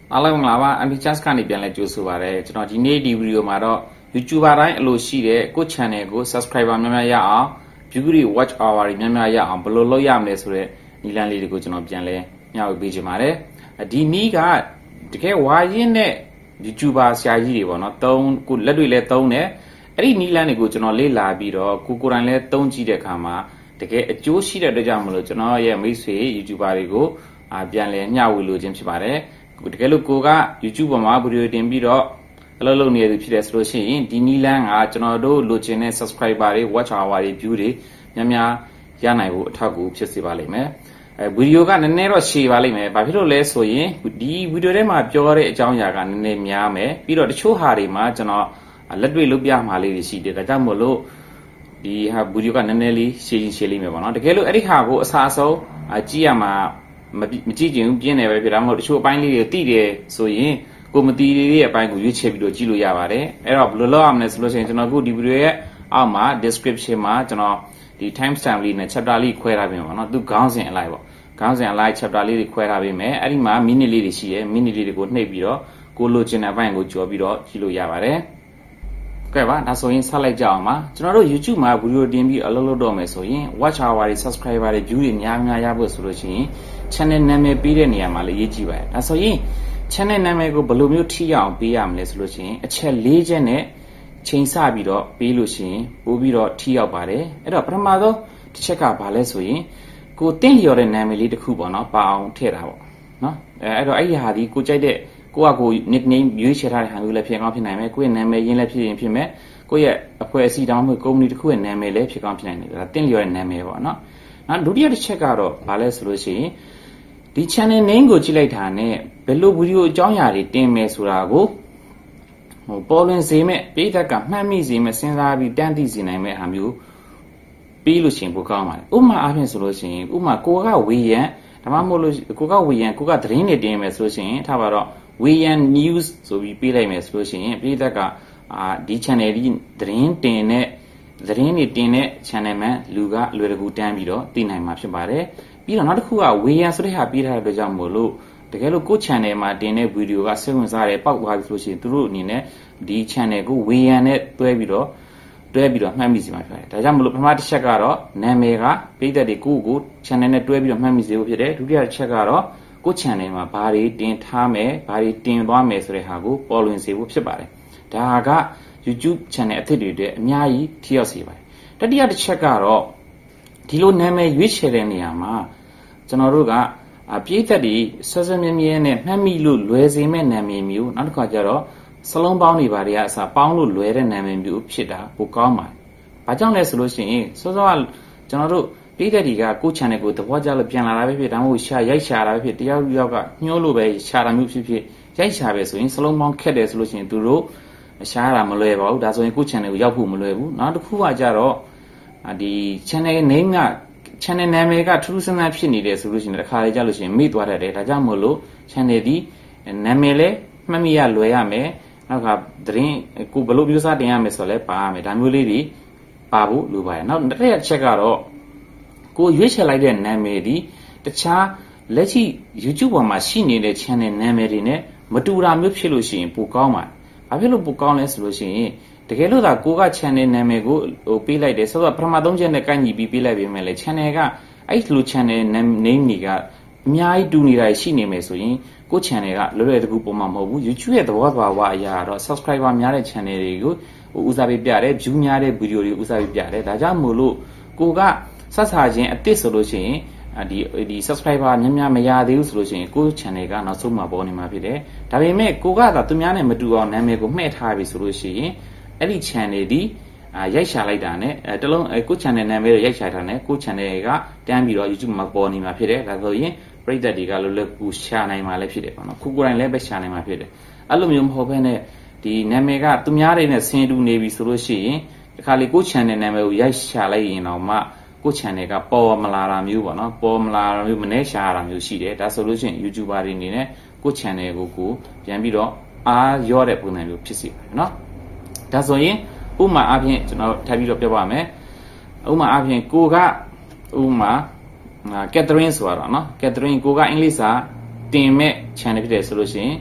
အားလုံးမင်္ဂလာပါအန်တီချတ်ကနေပြန်လဲကြိုးဆိုပါရစေကျွန်တော်ဒီနေ့ဒီဗီဒီယိုမှာတော့ YouTuber တိုင်းအလိုရှိတဲ့ကို channel ကို subscriber များများရအောင် view တွေ watch hour တွေများများရအောင်ဘယ်လိုလုပ်ရမလဲဆိုတဲ့နည်းလမ်းလေးတွေကိုကျွန်တော်ပြန်လဲမျှဝေပေးချင်ပါတယ်ဒီနည်းကတကယ်ဝါရင်တဲ့ YouTuber ဆရာကြီးတွေပေါ့နော်ကိုလက်တွေလဲသုံးတယ်အဲ့ဒီနည်းလမ်းတွေကိုကျွန်တော်လေ့လာပြီးတော့ကိုယ်တိုင်လဲသုံးကြည့်တဲ့အခါမှာတကယ်အကျိုးရှိတဲ့အတွက်ကြောင့်မလို့ကျွန်တော်ရဲ့မိတ်ဆွေ YouTuber တွေကိုပြန်လဲမျှဝေလိုခြင်းဖြစ်ပါတယ်တကယ်လို့ကိုက YouTube ပေါ်မှာဗီဒီယိုတင်ပြီးတော့အလုပ်လုပ်နေရဖြစ်တယ်ဆိုလို့ရှိရင်ဒီနည်းလမ်းကကျွန်တော်တို့လိုချင်တဲ့ subscriber တွေ watch hour တွေ view တွေများများရနိုင်ဖို့အထောက်အကူဖြစ်စေပါလိမ့်မယ်ဗီဒီယိုကနည်းနည်းတော့ရှည်ပါလိမ့်မယ်ဘာဖြစ်လို့လဲဆိုရင်ဒီဗီဒီယိုထဲမှာပြောတဲ့အကြောင်းအရာကနည်းနည်းများမယ်ပြီးတော့တချို့ဟာတွေမှာကျွန်တော်လက်တွေ့လုပ်ပြမှာလေးတွေရှိတယ်ဒါကြောင့်မို့လို့ဒီဟာဗီဒီယိုကနည်းနည်းလေးရှည်လိမ့်မယ်ပေါ့နော်တကယ်လို့အဲ့ဒီဟာကိုအစားအဆုံးကြည့်ရမှာမကြည့်ချင်ဘူးပြင်းတယ်ပဲဖြစ်ဒါမှမဟုတ်တချို့အပိုင်းလေးတွေသိတယ်ဆိုရင်ကိုမတီလေးရဲ့အပိုင်းကိုရွေးချယ်ပြီးတော့ကြည့်လို့ရပါတယ်အဲ့တော့ဘယ်လိုလုပ်ရမလဲဆိုလို့ရှိရင်ကျွန်တော်အခုဒီဗီဒီယိုရဲ့အောက်မှာ description မှာကျွန်တော်ဒီ timestamp လေးနဲ့ chapter လေးခွဲထားပေးမှာပေါ့နော်သူခေါင်းစဉ်အလိုက်ပေါ့ခေါင်းစဉ်အလိုက် chapter လေးတွေခွဲထားပေးမယ်အဲ့ဒီမှာ minute လေးတွေရှိတယ် minute လေးတွေကိုနှိပ်ပြီးတော့ကိုလိုချင်တဲ့အပိုင်းကိုကြော်ပြီးတော့ကြည့်လို့ရပါတယ်ကဲပါဒါဆိုရင်ဆက်လိုက်ကြအောင်ပါကျွန်တော်တို့ YouTube မှာဗီဒီယိုတင်ပြီးအလုပ်လုပ်တော့မယ်ဆိုရင် watch hour တွေ subscriber တွေ view တွေများများရဖို့ဆိုလို့ရှိရင် channel နာမည်ပေးတဲ့နေရာမှာလည်းရေးကြည့်ပါဒါဆိုရင် channel နာမည်ကိုဘယ်လိုမျိုးထိအောင်ပေးရမလဲဆိုလို့ရှိရင်အချက်၄ချက်နဲ့ချိန်ဆပြီးတော့ပေးလို့ရှိရင်ပို့ပြီးတော့ထိရောက်ပါတယ်အဲ့တော့ပထမဆုံးတစ်ချက်ကဘာလဲဆိုရင်ကိုတင့်လျော်တဲ့နာမည်လေးတစ်ခုပေါ့နော်ပါအောင်ထည့်တာပေါ့နော်အဲ့တော့အဲ့ဒီဟာဒီကိုကြိုက်တဲ့ကို nickname ရွေးချယ်ထားတဲ့ဟာမျိုးလည်းဖြစ်ကောင်းဖြစ်နိုင်မယ်ကိုယ့်ရဲ့နာမည်ရင်းလည်းဖြစ်ရင်ဖြစ်မယ်ကိုယ့်ရဲ့အဖွဲ့အစည်းတောင်းမှုကုမ္ပဏီတစ်ခုရဲ့နာမည်လည်းဖြစ်ကောင်းဖြစ်နိုင်တယ်ဒါတင့်လျော်တဲ့နာမည်ပေါ့နော်နောက်ဒုတိယတစ်ချက်ကတော့ဘာလဲဆိုလို့ရှိရင်ဒီ channel name ကိုကြည့်လိုက်တာနဲ့ဘယ်လိုဗီဒီယိုအကြောင်းအရာတွေတင်မယ်ဆိုတာကိုပေါ်လွင်စေမဲ့ပိဋကမှတ်မိစေမဲ့စဉ်းစားပြီးတန်းသိစေနိုင်မဲ့အမျိုးပြီးလို့ရှိရင်ပိုကောင်းပါတယ်ဥပမာအားဖြင့်ဆိုလို့ရှိရင်ဥပမာကိုကဝေယံဒါမှမဟုတ်လို့ကိုကဝေယံကိုကသတင်းတွေတင်မယ်ဆိုလို့ရှိရင်ထားပါတော့ဝေယံ news ဆိုပြီးပေးလိုက်မယ်ဆိုလို့ရှိရင်ပိဋကဒီ channel ဒီသတင်းတင်တဲ့သတင်းတွေတင်တဲ့ channel မှာလူကအလွယ်တကူတန်းပြီးတော့သိနိုင်မှာဖြစ်ပါတယ်ပြီးတော့နောက်တစ်ခုကဝေယံဆိုတဲ့ဟာပေးထားတဲ့အတွက်ကြောင့်မို့လို့တကယ်လို့ကိုယ့် channel မှာတင်တဲ့ဗီဒီယိုကစိတ်ဝင်စားတယ်ပောက်သွားပြီဆိုလို့ရှိရင်သူတို့အနေနဲ့ဒီ channel ကိုဝေယံနဲ့တွဲပြီးတော့မှတ်မိစေမှာဖြစ်ပါတယ်ဒါကြောင့်မို့လို့ပထမတစ်ချက်ကတော့နာမည်ကပြည်သက်တွေကို channel နဲ့တွဲပြီးတော့မှတ်မိစေဖို့ဖြစ်တယ်ဒုတိယတစ်ချက်ကတော့ကိုယ့် channel မှာဘာတွေတင်ထားမယ်ဘာတွေတင်သွားမယ်ဆိုတဲ့ဟာကိုပေါ်လွင်စေဖို့ဖြစ်ပါတယ်ဒါက YouTube channel အသစ်တွေအတွက်အများကြီးထိရောက်စေပါတယ်တတိယတစ်ချက်ကတော့ဒီလိုနာမည်ရွေးချယ်တဲ့နေရာမှာကျွန်တော်တို့ကပြည်သက်တွေဆွဆွမြဲမြဲနဲ့မှတ်မိလို့လွယ်စေမဲ့နာမည်မျိုးနောက်တစ်ခါကျတော့စလုံးပေါင်းတွေဘာတွေကအစားပေါင်းလို့လွယ်တဲ့နာမည်မျိုးဖြစ်တာပိုကောင်းပါတယ်။ဘာကြောင့်လဲဆိုလို့ရှိရင်စောစောကကျွန်တော်တို့ပြည်သက်တွေကကိုယ့် channel ကိုသဘောကျလို့ပြန်လာတာပဲဖြစ်ဒါမှမဟုတ်ရိုက်ရှာတာပဲဖြစ်တယောက်ယောက်ကညှိုးလို့ပဲရှာတာမျိုးဖြစ်ရိုက်ရှာပဲဆိုရင်စလုံးပေါင်းခက်တယ်ဆိုလို့ရှိရင်သူတို့ရှားတာမလွယ်ပါဘူးဒါဆိုရင်ကိုယ့် channel ကိုရောက်ဖို့မလွယ်ဘူးနောက်တစ်ခုကကြတော့ဒီ channel name က channel နာမည်ကထူးထူးဆန်းဆန်းဖြစ်နေတယ်ဆိုလို့ရှိရင်တစ်ခါလေကြာလို့ရှိရင်မေ့သွားတတ်တယ်ဒါကြောင့်မို့လို့ channel ဒီနာမည်လည်းမှတ်မိရလွယ်ရမယ်နောက်ကသတင်းကိုဘယ်လိုမျိုးစားတင်ရမယ်ဆိုလဲပါရမယ်ဒါမျိုးလေးတွေပါဖို့လိုပါတယ်နောက်တစ်ရက်ချက်ကတော့ကိုရွေးချယ်လိုက်တဲ့နာမည်ဒီတခြားလက်ရှိ YouTube ပေါ်မှာရှိနေတဲ့ channel နာမည်တွေနဲ့မတူတာမျိုးဖြစ်လို့ရှိရင်ပိုကောင်းပါတယ်ဘာဖြစ်လို့ပိုကောင်းလဲဆိုလို့ရှိရင်တကယ်လို့သာကိုက channel နာမည်ကိုပေးလိုက်တယ်ဆိုတော့ပထမ3ချက်နဲ့ကိုက်ညီပြီးပေးလိုက်ပြင်မဲ့လေ channel ကအဲ့လို channel name တွေကအများကြီးတူနေတာရှိနေမယ်ဆိုရင်ကို channel ကလွယ်လွယ်တကူပုံမှန်မဟုတ်ဘူး YouTube ရဲ့သဘောသဘာဝအရာတော့ subscriber များတဲ့ channel တွေကိုဦးစားပေးပြတယ် view များတဲ့ video တွေဦးစားပေးပြတယ်ဒါကြောင့်မို့လို့ကိုကဆက်စားခြင်းအစ်စ်ဆိုလို့ရှိရင်ဒီ subscriber များများမရသေးဘူးဆိုလို့ရှိရင်ကို channel ကနောက်ဆုံးမှာပေါ်နေမှာဖြစ်တယ်ဒါပေမဲ့ကိုကသာသူများနဲ့မတူအောင်နာမည်ကိုမှဲ့ထားပြီဆိုလို့ရှိရင်အဲ့ဒီ channel ဒီရိုက်ရှာလိုက်တာနဲ့တလုံးကို channel နာမည်ရိုက်ရှာထားတယ်ကို channel ကတန်းပြီးတော့ YouTube မှာပေါ်နေမှာဖြစ်တယ်ဒါဆိုရင်ပရိသတ်တွေကလွယ်လွယ်ကူရှာနိုင်မှာလည်းဖြစ်တယ်ပေါ့နော်ကိုယ်တိုင်လည်းပဲရှာနိုင်မှာဖြစ်တယ်အဲ့လိုမျိုးမဟုတ်ဘဲနဲ့ဒီနာမည်ကသူများတွေနဲ့ဆင်းတူနေပြီဆိုလို့ရှိရင်ဒီခါလေးကို channel နာမည်ကိုရိုက်ရှာလိုက်ရင်တော့မှကို channel ကပေါ်မလာတာမျိုးပေါ့နော်ပေါ်မလာတာမျိုးမနှဲရှာတာမျိုးရှိတယ်ဒါဆိုလို့ရှိရင် YouTuber တွေအနေနဲ့ကို channel ကိုပြန်ပြီးတော့အားရောတဲ့ပုံစံမျိုးဖြစ်စေပါတယ်နော်ဒါဆိုရင်ဥပမာအားဖြင့်ကျွန်တော်ထပ်ပြီးတော့ပြောပါမယ်ဥပမာအားဖြင့်ကိုကဥပမာCatherine ဆိုတော့နော် Catherine ကိုကအင်္ဂလိပ်စာတင်မဲ့ channel ဖြစ်တယ်ဆိုလို့ရှိရင်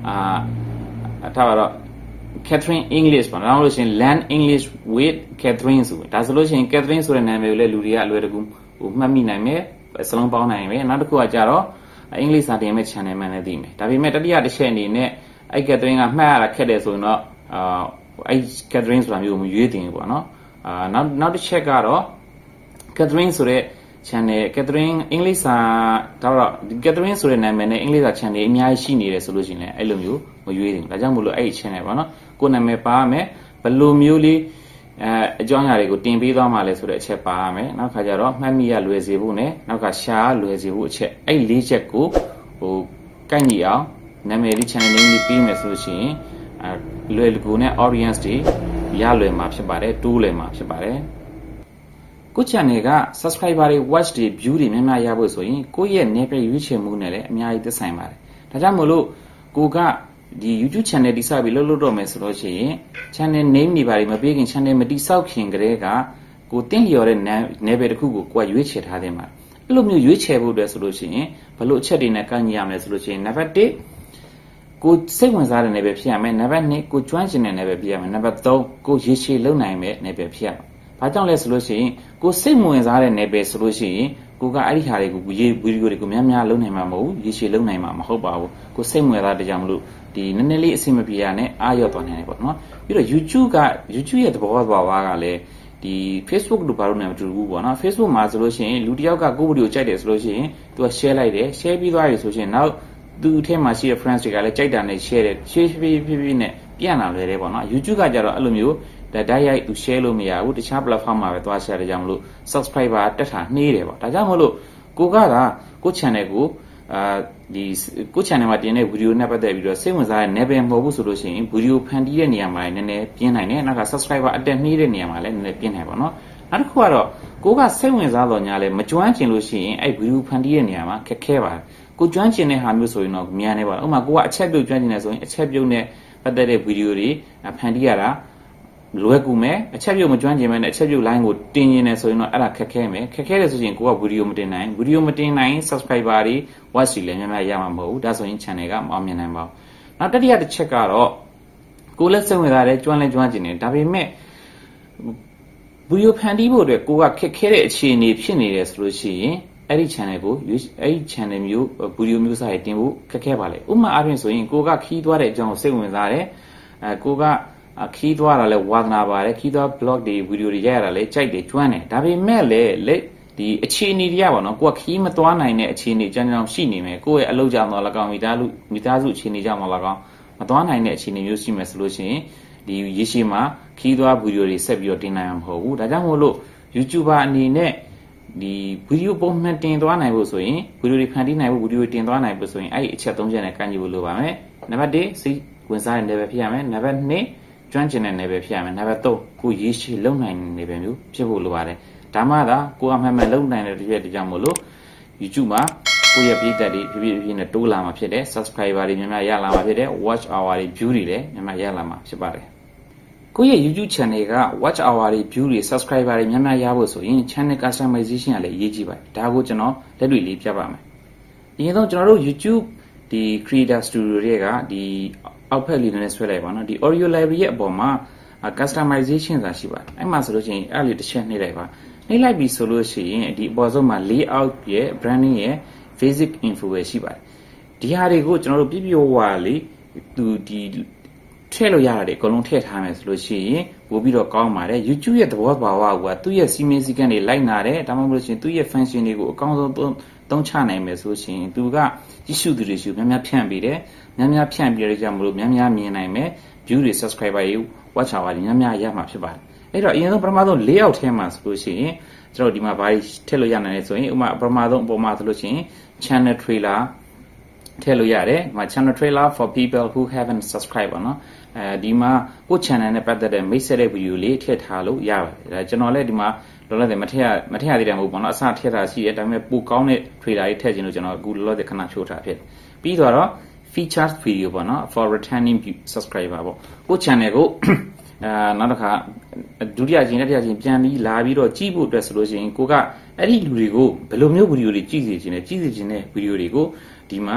ထားပါတော့ Catherine English ပေါ့နော်လို့ရှိရင် Learn English with Catherine ဆိုဒါဆိုလို့ရှိရင် Catherine ဆိုတဲ့နာမည်ကိုလည်းလူတွေကအလွယ်တကူမှတ်မိနိုင်မယ်စလုံးပေါင်းနိုင်မယ်နောက်တစ်ခုကကြတော့အင်္ဂလိပ်စာတင်မဲ့ channel မှန်လည်းသိမယ်ဒါပေမဲ့တတိယတစ်ချက်အနေနဲ့အဲ့ Catherine ကမှတ်ရတာခက်တယ်ဆိုရင်တော့အဲ့ Catherine ဆိုတာမျိုးကိုမရွေးတင်ဘူးပေါ့နော်နောက်တစ်ချက်ကတော့ Catherine ဆိုတဲ့ channel Catherine အင်္ဂလိပ်စာတော့ Catherine ဆိုတဲ့နာမည်နဲ့အင်္ဂလိပ်စာ channel အများကြီးရှိနေတယ်ဆိုလို့ရှိရင်လည်းအဲ့လိုမျိုးမရွေးတင်ဘူးဒါကြောင့်မို့လို့အဲ့ဒီ channel ပေါ့နော်ကိုယ်နာမည်ပါရမယ်ဘယ်လိုမျိုးလေးအကြောင်းအရာတွေကိုတင်ပေးသွားမှာလဲဆိုတဲ့အချက်ပါရမယ်နောက်ခါကျတော့မှတ်မိရလွယ်စေဖို့နဲ့နောက်ကရှာလွယ်စေဖို့အချက်အဲ့၄ချက်ကိုကိုက်ညီအောင်နာမည်လေး channel name လေးပြီးမယ်ဆိုလို့ရှိရင်လွယ်ကူနဲ့ audience တွေရလွယ်မှာဖြစ်ပါတယ်တိုးလွယ်မှာဖြစ်ပါတယ်ကို channel က subscriber တွေ watch တွေ view တွေများများရဖို့ဆိုရင်ကိုယ့်ရဲ့နယ်ပယ်ရွေးချယ်မှုနဲ့လည်းအများကြီးသက်ဆိုင်ပါတယ်ဒါကြောင့်မို့လို့ကိုကဒီ YouTube channel တိဆောက်ပြီးလှုပ်တော့မယ်ဆိုလို့ရှိရင် channel name တွေပါမပေးခင် channel မတိဆောက်ခင်ကတည်းကကိုတင့်လျော်တဲ့နယ်ပယ်တစ်ခုကိုကိုကရွေးချယ်ထားတဲ့မှာအဲ့လိုမျိုးရွေးချယ်ဖို့အတွက်ဆိုလို့ရှိရင်ဘလို့အချက်တွေနဲ့ကန့်ညီရမယ်ဆိုလို့ရှိရင်နံပါတ်1ကိုစိတ်ဝင်စားတဲ့နယ်ပယ်ဖြစ်ရမယ်နံပါတ်2ကိုကျွမ်းကျင်တဲ့နယ်ပယ်ဖြစ်ရမယ်နံပါတ်3ကိုရေရှည်လုံနိုင်မဲ့နယ်ပယ်ဖြစ်ရမယ်ဘာကြောင့်လဲဆိုလို့ရှိရင်ကိုစိတ်ဝင်စားတဲ့နယ်ပယ်ဆိုလို့ရှိရင်ကိုကအဲ့ဒီဟာတွေကိုဗီဒီယိုတွေကိုများများလုံနိုင်မှာမဟုတ်ဘူးရေရှည်လုံနိုင်မှာမဟုတ်ပါဘူးကိုစိတ်ဝင်စားတဲ့ကြောင့်မလို့ဒီနည်းနည်းလေးအဆင်မပြေရနဲ့အားရော့သွားနိုင်တယ်ပေါ့နော်ပြီးတော့ YouTube ရဲ့သဘောတရားကလည်းဒီ Facebook တို့ဘာလို့လဲမတူဘူးပေါ့နော် Facebook မှာဆိုလို့ရှိရင်လူတစ်ယောက်ကကိုယ့်ဗီဒီယိုကြိုက်တယ်ဆိုလို့ရှိရင်သူက share လိုက်တယ် share ပြီးသွားပြီဆိုရင်နောက်သူအထက်မှာရှိတဲ့ friends တွေကလည်းကြိုက်တာနဲ့ share တယ် share ဖြည်းနဲ့ပြန်လာလွယ်တယ်ပေါ့နော် YouTube ကကြတော့အဲ့လိုမျိုးတိုက်ရိုက်သူ share လို့မရဘူးတခြား platform မှာပဲသွား share တယ်ကြောင့်မလို့ subscriber တက်တာနှေးတယ်ပေါ့ဒါကြောင့်မလို့ကိုကကို channel ကိုဒီကို channel မှာတင်တဲ့ဗီဒီယိုနဲ့ပတ်သက်ပြီးတော့စိတ်ဝင်စားတဲ့နယ်ပယ်မဟုတ်ဘူးဆိုလို့ရှိရင်ဗီဒီယိုဖန်တီးတဲ့နေရာမှာနည်းနည်းပြင်းနိုင်တယ်နောက်က subscriber အတက်နှေးတဲ့နေရာမှာလည်းနည်းနည်းပြင်းနိုင်ပါတော့နောက်တစ်ခုကတော့ကိုကစိတ်ဝင်စားတော့ညာလဲမကျွမ်းကျင်လို့ရှိရင်အဲ့ဗီဒီယိုဖန်တီးတဲ့နေရာမှာခက်ခဲပါတယ်ကိုကျွမ်းကျင်တဲ့ဟာမျိုးဆိုရင်တော့မြန်နေပါဥပမာကိုကအချက်ပြုတ်ကျွမ်းကျင်နေဆိုရင်အချက်ပြုတ်နဲ့ပတ်သက်တဲ့ဗီဒီယိုတွေဖန်တီးရတာလွယ်ကူမယ်အချက်ပြုတ်မကျွမ်းကျင်မဲ့နဲ့အချက်ပြုတ် line ကိုတင်ရင်လည်းဆိုရင်တော့အဲ့ဒါခက်ခဲမယ်ခက်ခဲတယ်ဆိုရင်ကိုကဗီဒီယိုမတင်နိုင်ဗီဒီယိုမတင်နိုင် subscriber တွေ watch တွေလည်းများများရမှာမဟုတ်ဘူးဒါဆိုရင် channel ကမအောင်မြင်နိုင်ပါဘူးနောက်တတိယတစ်ချက်ကတော့ကိုလည်းစိတ်ဝင်စားတယ်ကျွမ်းလဲကျွမ်းကျင်တယ်ဒါပေမဲ့ဗီဒီယိုဖန်တီးဖို့အတွက်ကိုကခက်ခဲတဲ့အခြေအနေဖြစ်နေတယ်ဆိုလို့ရှိရင်အဲ့ဒီ channel ကိုအဲ့ဒီ channel မျိုးဗီဒီယိုမျိုးစားရတင်ဖို့ခက်ခဲပါလေဥပမာအားဖြင့်ဆိုရင်ကိုကခီးသွားတဲ့အကြောင်းကိုစိတ်ဝင်စားတယ်ကိုကခီးသွားတာလဲဝါသနာပါတယ်ခီးသွား blog တွေဗီဒီယိုတွေရိုက်ရတာလဲကြိုက်တယ်ကျွမ်းတယ်ဒါပေမဲ့လေဒီအခြေအနေတွေကပေါ့နော်ကိုကခီးမသွားနိုင်တဲ့အခြေအနေကြောင့်ရှိနေမယ်ကိုယ့်ရဲ့အလုပ်ကြောင့်တော့၎င်းမိသားစုအခြေအနေကြောင့်တော့၎င်းမသွားနိုင်တဲ့အခြေအနေမျိုးရှိမယ်ဆိုလို့ရှိရင်ဒီရေရှည်မှာခီးသွားဗီဒီယိုတွေဆက်ပြီးတော့တင်နိုင်မှာမဟုတ်ဘူးဒါကြောင့်မို့လို့ YouTuber အနေနဲ့ဒီဗီဒီယိုပုံမှန်တင်သွားနိုင်ဖို့ဆိုရင်ဗီဒီယိုတွေဖန်တီးနိုင်ဖို့ဗီဒီယိုတင်သွားနိုင်ဖို့ဆိုရင်အဲ့ဒီအချက်၃ချက်နဲ့ကန့်ညီဖို့လိုပါမယ်နံပါတ်1စိတ်ဝင်စားတဲ့ level ဖြစ်ရမယ်နံပါတ်2ကျွမ်းကျင်တဲ့ level ဖြစ်ရမယ်နံပါတ်3ကိုရေရှည်လုံနိုင်တဲ့ level မျိုးဖြစ်ဖို့လိုပါတယ်ဒါမှသာကိုအမှန်မှန်လုံနိုင်တဲ့တကြောင်မို့လို့ YouTube မှာကိုယ့်ရဲ့ပြည်သက်တွေဖြည်းဖြည်းနဲ့တိုးလာမှာဖြစ်တယ် subscriber တွေများများရလာမှာဖြစ်တယ် watch hour တွေ view တွေလည်းများများရလာမှာဖြစ်ပါတယ်ကိုယ့်ရဲ့ YouTube channel က watch hour တွေ view တွေ subscriber တွေများများရဖို့ဆိုရင် channel customization ကလည်းအရေးကြီးပါတယ်ဒါကိုကျွန်တော်လက်တွေ့လေးပြပါမယ်ဒီတော့ကျွန်တော်တို့ YouTube ဒီ creator studio တွေကဒီအောက်ဖက်လေးနဲ့ဆွဲလိုက်ပါနော်ဒီ audio library ရဲ့အပေါ်မှာ customization ဆိုတာရှိပါတယ်အဲ့မှာဆိုလို့ရှိရင်အဲ့လိုတစ်ချက်နှိပ်လိုက်ပါနှိပ်လိုက်ပြီဆိုလို့ရှိရင်ဒီအပေါ်ဆုံးမှာ layout ရဲ့ branding ရဲ့ basic info ပဲရှိပါတယ်ဒီဟာတွေကိုကျွန်တော်တို့ပြပြဝါလေးသူဒီထည့်လို့ရတာတွေအကုန်လုံးထည့်ထားမယ်ဆိုလို့ရှိရင်ပို့ပြီးတော့ကောင်းပါတယ် YouTube ရဲ့သဘောတရားကသူ့ရဲ့စီမင်းစည်းကမ်းတွေလိုက်နာတယ်ဒါမှမဟုတ်လို့ရှိရင်သူ့ရဲ့ function တွေကိုအကောင်းဆုံးသုံးချနိုင်မယ်ဆိုရှင်သူကကြည့်ရှုသူတွေရှိများများဖြန့်ပေးတယ်များများဖြန့်ပေးရကြမလို့များများမြင်နိုင်မယ် view တွေ subscriber တွေ watch hour တွေများများရမှာဖြစ်ပါတယ်အဲ့တော့အရင်ဆုံးပထမဆုံး layout ထဲမှာဆိုလို့ရှိရင်ကျွန်တော်ဒီမှာဘာထည့်လို့ရနိုင်လဲဆိုရင်ဥပမာပထမဆုံးအပေါ်မှာဆိုလို့ရှိရင် channel trailer ထည့်လို့ရတယ်ဒီမှာ channel trailer for people who haven't subscribed ပါနော်ဒီမှာကို channel နဲ့ပတ်သက်တဲ့မိတ်ဆက်တဲ့ video လေးထည့်ထားလို့ရပါတယ်ဒါကျွန်တော်လည်းဒီမှာလောလောဆယ်မထည့်ရသေးတယ်မဟုတ်ဘူးเนาะအစထည့်တာရှိတယ်ဒါပေမဲ့ပိုကောင်းတဲ့ trailer တွေထည့်ခြင်းလို့ကျွန်တော်အခုလောလောဆယ်ခဏချိုးထားဖြစ်ပြီးတော့ featured video ပေါ့เนาะ for returning subscriber ပေါ့ကို channel ကိုနောက်တစ်ခါဒုတိယချင်းတတိယချင်းပြန်ပြီးလာပြီးတော့ကြည့်ဖို့အတွက်ဆိုလို့ရှိရင်ကိုကအဲ့ဒီလူတွေကိုဘယ်လိုမျိုးဗီဒီယိုတွေကြည့်စေချင်လဲကြည့်စေချင်တဲ့ဗီဒီယိုတွေကိုဒီမှာ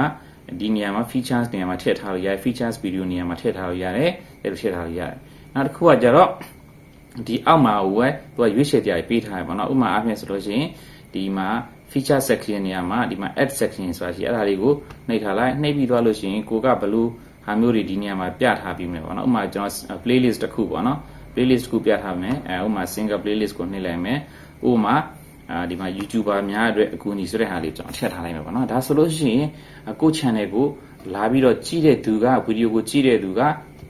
ဒီနေရာမှာ features နေရာမှာထည့်ထားလို့ရတယ် features video နေရာမှာထည့်ထားလို့ရတယ်အဲ့လိုထည့်ထားလို့ရတယ်နောက်တစ်ခုကကြတော့ဒီအောက်မှာဝယ်သူကရွေးချယ်ကြရပေးထားတယ်ပေါ့နော်ဥပမာအားဖြင့်ဆိုလို့ရှိရင်ဒီမှာ feature section နေရာမှာဒီမှာ add section ဆိုတာရှိအဲ့ဒါလေးကိုနှိပ်ထားလိုက်နှိပ်ပြီးသွားလို့ရှိရင်ကိုကဘလူးဟာမျိုးတွေဒီနေရာမှာပြထားပြီးမယ်ပေါ့နော်ဥပမာကျွန်တော် playlist တစ်ခုပေါ့နော် playlist တစ်ခုပြထားမယ်ဥပမာ single playlist ကိုနှိပ်လိုက်မယ်ဥပမာဒီမှာ YouTuber များအတွက်အကူအညီဆိုတဲ့ဟာလေးကျွန်တော်ထည့်ထားလိုက်မယ်ပေါ့နော်ဒါဆိုလို့ရှိရင်ကို channel ကိုလာပြီးတော့ကြည့်တဲ့သူကဗီဒီယိုကိုကြည့်တဲ့သူက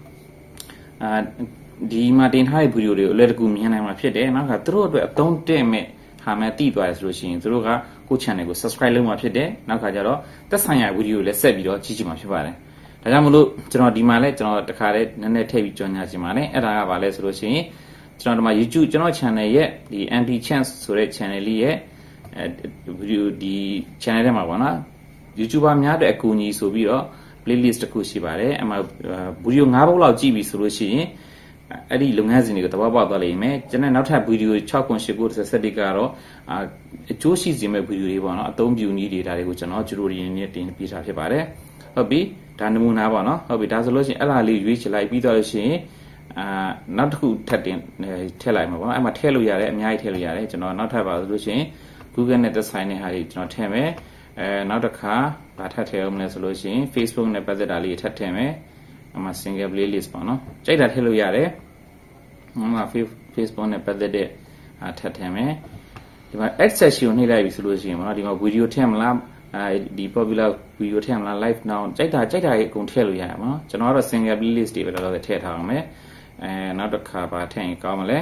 ဒီမှာတင်ထားတဲ့ဗီဒီယိုတွေကိုအလွယ်တကူမြင်နိုင်မှာဖြစ်တယ်နောက်ကသူတို့အတွက်အသုံးတည့်မဲ့ဟာမဲ့တည်သွားရဆိုလို့ရှိရင်သူတို့ကကို channel ကို subscribe လုပ်မှာဖြစ်တယ်နောက်ခါကျတော့သက်ဆိုင်ရာဗီဒီယိုလည်းဆက်ပြီးတော့ကြည့်ကြမှာဖြစ်ပါတယ်ဒါကြောင့်မလို့ကျွန်တော်ဒီမှာလဲကျွန်တော်တခါလဲနည်းနည်းထည့်ပြီးကြော်ညာချင်ပါတယ်အဲ့ဒါကဘာလဲဆိုလို့ရှိရင်ကျွန်တော်ဒီမှာ YouTube ကျွန်တော် channel ရဲ့ဒီ MD Chance ဆိုတဲ့ channel လေးရဲ့ဗီဒီယိုဒီ channel ထဲမှာပေါ့နော် YouTuber များတဲ့အကူအညီဆိုပြီးတော့ playlist တစ်ခုရှိပါတယ်အမှဗီဒီယို9ပုတ်လောက်ကြည့်ပြီဆိုလို့ရှိရင်အဲ့ဒီလုပ်ငန်းစဉ်တွေကိုသဘောပေါက်သွားလိမ့်မယ်ကျွန်တော်နောက်ထပ်ဗီဒီယို6ခု8ခု17ကတော့အကျိုးရှိစေမဲ့ဗီဒီယိုတွေပေါ့နော်အသုံးပြုနည်းတွေဒါတွေကိုကျွန်တော်Tutorialနဲ့တင်ပြထားဖြစ်ပါတယ်ဟုတ်ပြီဒါနမူနာပေါ့နော်ဟုတ်ပြီဒါဆိုလို့ရှိရင်အဲ့ဒါလေးရွေးချယ်လိုက်ပြီးတော့လို့ရှိရင်နောက်တစ်ခုထပ်တင်ထည့်လိုက်မှာပေါ့နော်အဲ့မှာထည့်လို့ရတယ်အများကြီးထည့်လို့ရတယ်ကျွန်တော်နောက်ထပ်ပါဆိုလို့ရှိရင် Google နဲ့သက်ဆိုင်တဲ့ဟာတွေကျွန်တော်ထည့်မယ်နောက်တစ်ခါဗာထပ်ထည့်အောင်မလဲဆိုလို့ရှိရင် Facebook နဲ့ပတ်သက်တာလေးထပ်ထည့်မယ်အမှ single playlist ပေါ့နော်ကြိုက်တာထည့်လို့ရတယ်အမှ Facebook နဲ့ပတ်သက်တဲ့ထပ်ထည့်မယ်ဒီမှာ add section ကိုနှိပ်လိုက်ပြီဆိုလို့ရှိရင်ပေါ့နော်ဒီမှာ video ထည့်မလားဒီ popular video ထည့်မလား live now ကြိုက်တာကြီးအကုန်ထည့်လို့ရတယ်ပေါ့နော်ကျွန်တော်ကတော့ single playlist တွေပဲတော့ထည့်ထားအောင်မယ်နောက်တစ်ခါပါထည့်ရင်ကောင်းမလဲ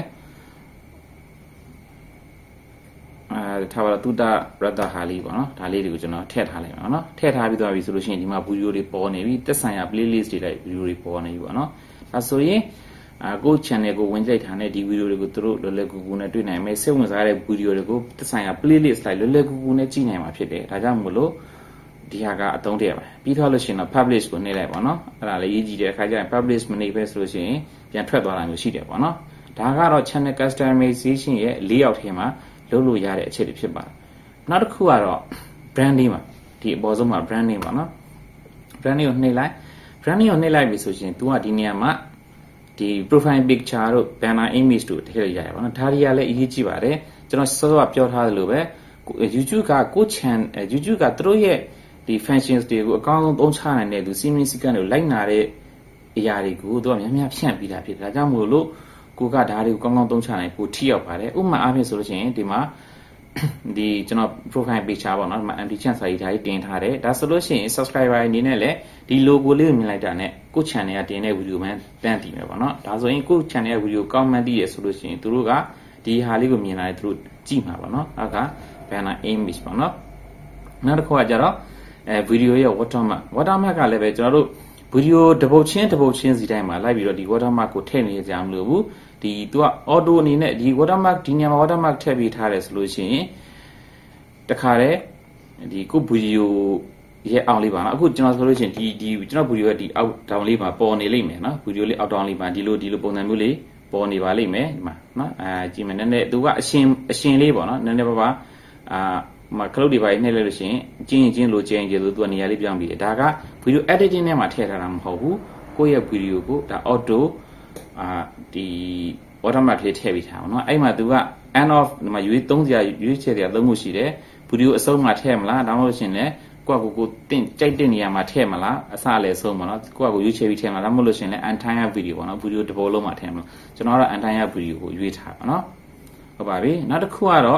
ထားပါတော့တုဒ္ဒရတ္တဟာလေးပေါ့နော်ဒါလေးတွေကိုကျွန်တော်ထည့်ထားလိုက်ပါနော်ထည့်ထားပြီးသွားပြီဆိုလို့ရှိရင်ဒီမှာဗီဒီယိုတွေပေါ်နေပြီသက်ဆိုင်ရာ playlist တွေလိုက်ဗီဒီယိုတွေပေါ်နေပြီပေါ့နော်ဒါဆိုရင်ကို channel ကိုဝင်ကြိုက်ထားတဲ့ဒီဗီဒီယိုတွေကိုသူတို့လွယ်လွယ်ကူကူနဲ့တွေ့နိုင်မယ်စိတ်ဝင်စားတဲ့ဗီဒီယိုတွေကိုသက်ဆိုင်ရာ playlist လိုက်လွယ်လွယ်ကူကူနဲ့ကြည့်နိုင်မှာဖြစ်တယ်ဒါကြောင့်မို့လို့ဒီဟာကအသုံးတည့်ပါပြီးသွားလို့ရှိရင်တော့ publish ကိုနှိပ်လိုက်ပါနော်အဲ့ဒါလေးရေးကြည့်တဲ့အခါကျရင် publish မနှိပ်ပဲဆိုလို့ရှိရင်ပြန်ထွက်သွားတာမျိုးရှိတယ်ပေါ့နော်ဒါကတော့ channel customization ရဲ့layout ထဲမှာလုပ်လို့ရတဲ့အချက်တွေဖြစ်ပါတယ်နောက်တစ်ခုကတော့ branding ပါဒီအပေါ်ဆုံးမှာ branding ပါနော် branding ကိုနှိပ်လိုက် branding ကိုနှိပ်လိုက်ပြီဆိုရင် तू ကဒီနေရာမှာဒီ profile picture တို့ banner image တို့ထည့်လိုက်ရတယ်ပေါ့နော်ဒါတွေကလည်းအရေးကြီးပါတယ်ကျွန်တော်စောစောပြောထားသလိုပဲ YouTube ကကို channel YouTube ကသူတို့ရဲ့ဒီ functions တွေကိုအကောင်းဆုံးသုံးချနိုင်တဲ့သူစီမင်းစည်းကမ်းတွေကိုလိုက်နာတဲ့အရာတွေကိုသူကများများဖြန့်ပြီးတာဖြစ်တယ်ဒါကြောင့်မို့လို့ကိုကဒါတွေကိုကောင်းကောင်းသုံးချနိုင်ပိုထိရောက်ပါတယ်ဥပမာအားဖြင့်ဆိုလို့ရှိရင်ဒီမှာဒီကျွန်တော် profile picture ပေါ့နော်ဒီမှာ MD Chance စာရေးထားပြီးတင်ထားတယ်ဒါဆိုလို့ရှိရင် subscriber အနေနဲ့လည်းဒီ logo လေးကိုမြင်လိုက်တာနဲ့ကို channel ကတင်တဲ့ video မှန်းတန်းတည်မယ်ပေါ့နော်ဒါဆိုရင်ကို channel ရဲ့ video ကောင်းမှန်းတည်ရဆိုလို့ရှိရင်သူတို့ကဒီဟာလေးကိုမြင်လာတယ်သူတို့ကြည့်မှာပေါ့နော်နောက်က banner image ပေါ့နော်နောက်တစ်ခုကကြတော့video ရဲ့ watermark ကလည်းပဲကျွန်တော်တို့ video တစ်ပုတ်ချင်းစီတိုင်းမှာလိုက်ပြီးတော့ဒီ watermark ကိုထည့်နေကြမလို့ဘူးဒီသူက auto အနေနဲ့ဒီ watermark ဒီညမှာ watermark ထည့်ပေးထားတယ်ဆိုလို့ရှိရင်တခါတည်းဒီကို video ရဲ့အောင်လေးပါနော်အခုကျွန်တော်ဆိုလို့ရှိရင်ဒီကျွန်တော် video ရဲ့ဒီအောက် down လေးမှာပေါ်နေလိမ့်မယ်နော် video လေးအောက် down လေးမှာဒီလိုပုံစံမျိုးလေးပေါ်နေပါလိမ့်မယ်ဒီမှာနော်ကြည့်မယ်နည်းနည်းသူကအရှင်လေးပေါ့နော်နည်းနည်းပါမှာ cloud တွေပါနှိပ်လိုက်လို့ရှိရင်ချင်းလိုချင်းလို့သူကနေရာလေးပြောင်းပြီးတယ်ဒါက video editing ထဲမှာထည့်ထားတာမဟုတ်ဘူးကိုယ့်ရဲ့ video ကိုဒါ auto ဒီ watermark လေးထည့်ပြီးထားအောင်เนาะအဲ့မှာသူက end of ဒီမှာရွေး3စရာရွေးချယ်စရာ3ခုရှိတယ်ဗီဒီယိုအဆုံးမှာထည့်မလားဒါမှမဟုတ်ရှင်လည်းကိုယ့်ကိုတင်ကြိုက်တဲ့နေရာမှာထည့်မလားအစလည်းဆုံးပါเนาะကိုယ့်ကိုရွေးချယ်ပြီးထည့်မလားဒါမှမဟုတ်ရှင်လည်း entire video ပေါ့เนาะဗီဒီယိုတစ်ပုဒ်လုံးမှာထည့်မလားကျွန်တော်ကတော့ entire video ကိုရွေးထားပါเนาะဟုတ်ပါပြီနောက်တစ်ခုကတော့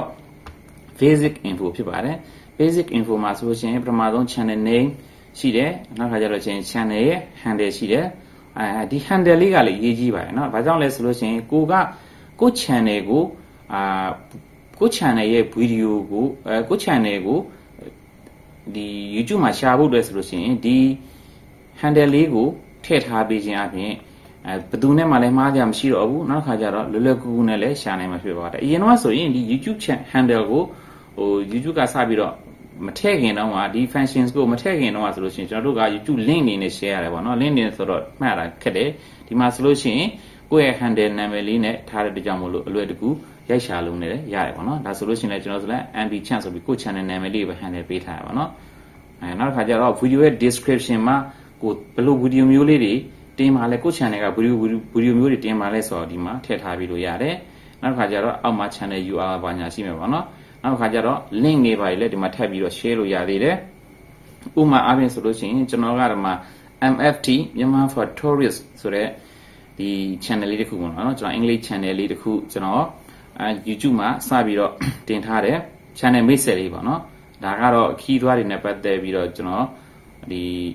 basic info ဖြစ်ပါတယ် basic info မှာဆိုလို့ရှိရင်ပထမဆုံး channel name ရှိတယ်နောက်ခါကျတော့ channel ရဲ့ handle ရှိတယ်ဒီ handle လေးကလည်းရေးကြီးပါတယ်เนาะဘာကြောင့်လဲဆိုလို့ရှိရင်ကို channel ကိုကို channel ရဲ့ video ကိုကို channel ကိုဒီ YouTube မှာရှာဖို့အတွက်ဆိုလို့ရှိရင်ဒီ handle လေးကိုထည့်ထားပေးခြင်းအပြင်ဘယ်သူနဲ့မှလည်းမှားကြမရှိတော့ဘူးနောက်ခါကျတော့လွယ်လွယ်ကူကူနဲ့လည်းရှာနိုင်မှာဖြစ်ပါတယ်အရင်တော့ဆိုရင်ဒီ YouTube handle ကိုYouTube ကစပြီးတော့မထည့်ခင်တော့ဒီ functions ကိုမထည့်ခင်တော့ဆိုလို့ရှိရင်ကျွန်တော်တို့က YouTube link နေနဲ့ share ရတယ်ပေါ့နော် link နေဆိုတော့မှတ်ရတာခက်တယ်ဒီမှာဆိုလို့ရှိရင်ကိုယ့်ရဲ့ handle နာမည်လေးနဲ့ထားတဲ့ကြောင့်မို့လို့အလွယ်တကူရိုက်ရှာလုံးနဲ့ရတယ်ပေါ့နော်ဒါဆိုလို့ရှိရင်လည်းကျွန်တော်ဆိုလည်း MD Chance ဆိုပြီးကိုယ့် channel နာမည်လေးပဲ handle ပေးထားရပါတော့နောက်တစ်ခါကျတော့ video ရဲ့ description မှာကိုဘယ်လို video မျိုးလေးတွေတင်ပါလဲကို channel က video မျိုးတွေတင်ပါလဲဆိုတော့ဒီမှာထည့်ထားပြီးလို့ရတယ်နောက်တစ်ခါကျတော့အောက်မှာ channel URL ဘာညာရှိမယ်ပေါ့နော်နောက်တစ်ခါကျတော့ link တွေပါလေဒီမှာထည့်ပြီးတော့ share လို့ရသေးတယ်ဥပမာအားဖြင့်ဆိုလို့ရှိရင်ကျွန်တော်ကဒီမှာ MFT Myanmar for Tourists ဆိုတဲ့ဒီ channel လေးတစ်ခုပေါ့နော်ကျွန်တော် English channel လေးတစ်ခုကျွန်တော်YouTube မှာစပြီးတော့တင်ထားတယ် channel မိတ်ဆက်လေးပေါ့နော်ဒါကတော့ခီးသွားတွေနဲ့ပတ်သက်ပြီးတော့ကျွန်တော်ဒီ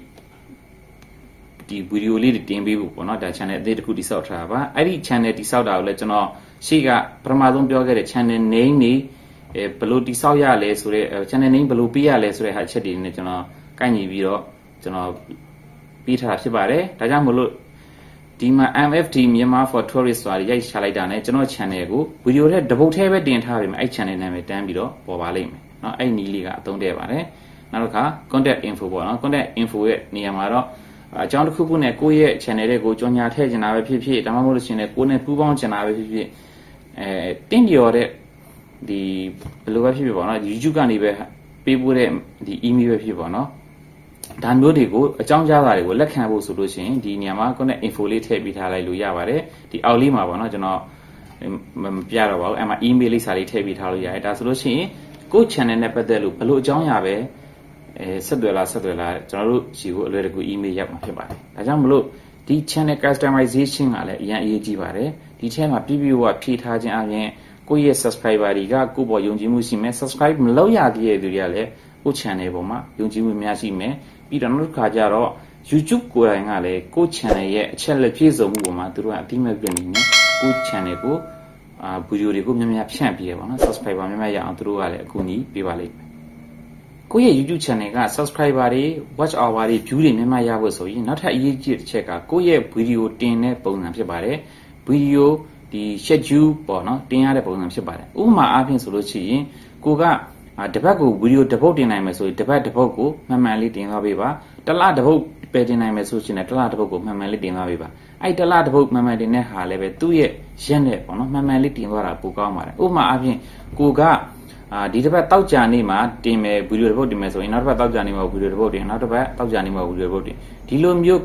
video လေးတွေတင်ပေးဖို့ပေါ့နော်ဒါ channel အသေးတစ်ခုတိစောက်ထားတာပါအဲ့ဒီ channel တိစောက်တာကိုလည်းကျွန်တော်ရှေ့ကပထမဆုံးပြောခဲ့တဲ့ channel name တွေဘယ်လိုတိစောက်ရလဲဆိုတဲ့ channel name ဘယ်လိုပေးရလဲဆိုတဲ့ဟာအချက်တွေနဲ့ကျွန်တော်ကိုက်ညီပြီးတော့ကျွန်တော်ပေးထားတာဖြစ်ပါတယ်ဒါကြောင့်မလို့ဒီမှာ MFT Myanmar for Tourists ဆိုတာရိုက်ချလိုက်တာနဲ့ကျွန်တော် channel ကို video ထဲတပုတ်ထဲပဲတင်ထားပြီအဲ့ channel နာမည်တန်းပြီးတော့ပေါ်ပါလိမ့်မယ်เนาะအဲ့နီးလေးကအသုံးတည့်ပါတယ်နောက်တစ်ခါ contact info ပေါ့เนาะ contact info ရဲ့နေရာမှာတော့အကြောင်းတစ်ခုခုနဲ့ကိုယ့်ရဲ့ channel တွေကိုကြော်ညာထည့်ချင်တာပဲဖြစ်ဖြစ်ဒါမှမဟုတ်လို့ရှိရင်ကိုယ်နဲ့ပူးပေါင်းချင်တာပဲဖြစ်ဖြစ်တင်းပြော်တဲ့ဒီဘယ်လိုပဲဖြစ်ဖြစ်ပေါ့နော် YouTube ကနေပဲပေးပို့တဲ့ဒီ email ပဲဖြစ်ပေါ့နော်ဒါမျိုးတွေကိုအကြောင်းကြားတာတွေကိုလက်ခံဖို့ဆိုလို့ရှိရင်ဒီနေရာမှာ contact info လေးထည့်ပေးထားလိုက်လို့ရပါတယ်ဒီအောက်လေးမှာပေါ့နော်ကျွန်တော်မပြတော့ပါဘူးအဲ့မှာ email လေးစာလေးထည့်ပေးထားလို့ရတယ်ဒါဆိုလို့ရှိရင်ကိုယ့် channel နဲ့ပတ်သက်လို့ဘယ်လိုအကြောင်းအရာပဲဆက်သွယ်လာကျွန်တော်တို့ရှိကိုအလွယ်တကူ email ရောက်မှာဖြစ်ပါတယ်ဒါကြောင့်မလို့ဒီ channel customization ကလည်းအရင်အရေးကြီးပါတယ်ဒီထဲမှာပြည့်ပြည့်ဝဖြည့်ထားခြင်းအပြင်ကိုယ့်ရဲ့ subscriber တွေကကိုယ့်ပေါ်ယုံကြည်မှုရှိမယ် subscribe မလုပ်ရသေးတဲ့သူတွေကလည်းကိုယ့် channel ပေါ်မှာယုံကြည်မှုများရှိမယ်ပြီးတော့နောက်တစ်ခါကျတော့ YouTube ကိုယ်တိုင်ကလည်းကိုယ့် channel ရဲ့အချက်လက်ပြည့်စုံမှုပေါ်မှာသူတို့ကအတိမတ်ပြနေတယ်ကိုယ့် channel ကိုvideo တွေကိုများများဖြန့်ပြရပါတော့ subscriber များများရအောင်သူတို့ကလည်းအကူအညီပေးပါလိမ့်မယ်ကိုယ့်ရဲ့ YouTube channel က subscriber တွေ watch hour တွေ view တွေများများရဖို့ဆိုရင်နောက်ထပ်အရေးကြီးတဲ့ချက်ကကိုယ့်ရဲ့ video တင်တဲ့ပုံစံဖြစ်ပါတယ် video ဒီ schedule ပေါ့နော်တင်ရတဲ့ပုံစံဖြစ်ပါတယ်ဥပမာအားဖြင့်ဆိုလို့ရှိရင်ကိုကတပတ်ကို video တစ်ပုတ်တင်နိုင်မယ်ဆိုရင်တပတ်တစ်ပုတ်ကိုမှန်မှန်လေးတင်သွားပေးပါတစ်လတစ်ပုတ်ပဲတင်နိုင်မယ်ဆိုရှင်လည်းတစ်လတစ်ပုတ်ကိုမှန်မှန်လေးတင်သွားပေးပါအဲ့တစ်လတစ်ပုတ်မှန်မှန်တင်တဲ့ဟာလည်းပဲသူ့ရဲ့ရက်နဲ့ပေါ့နော်မှန်မှန်လေးတင်သွားတာပိုကောင်းပါတယ်ဥပမာအားဖြင့်ကိုကဒီတစ်ပတ်တောက်ကြနေမှာတင်မယ်ဗီဒီယိုတစ်ပုတ်တင်မယ်ဆိုရင်နောက်တစ်ပတ်တောက်ကြနေမှာဗီဒီယိုတစ်ပုတ်တင်နောက်တစ်ပတ်တောက်ကြနေမှာဗီဒီယိုတစ်ပုတ်တင်ဒီလိုမျိုး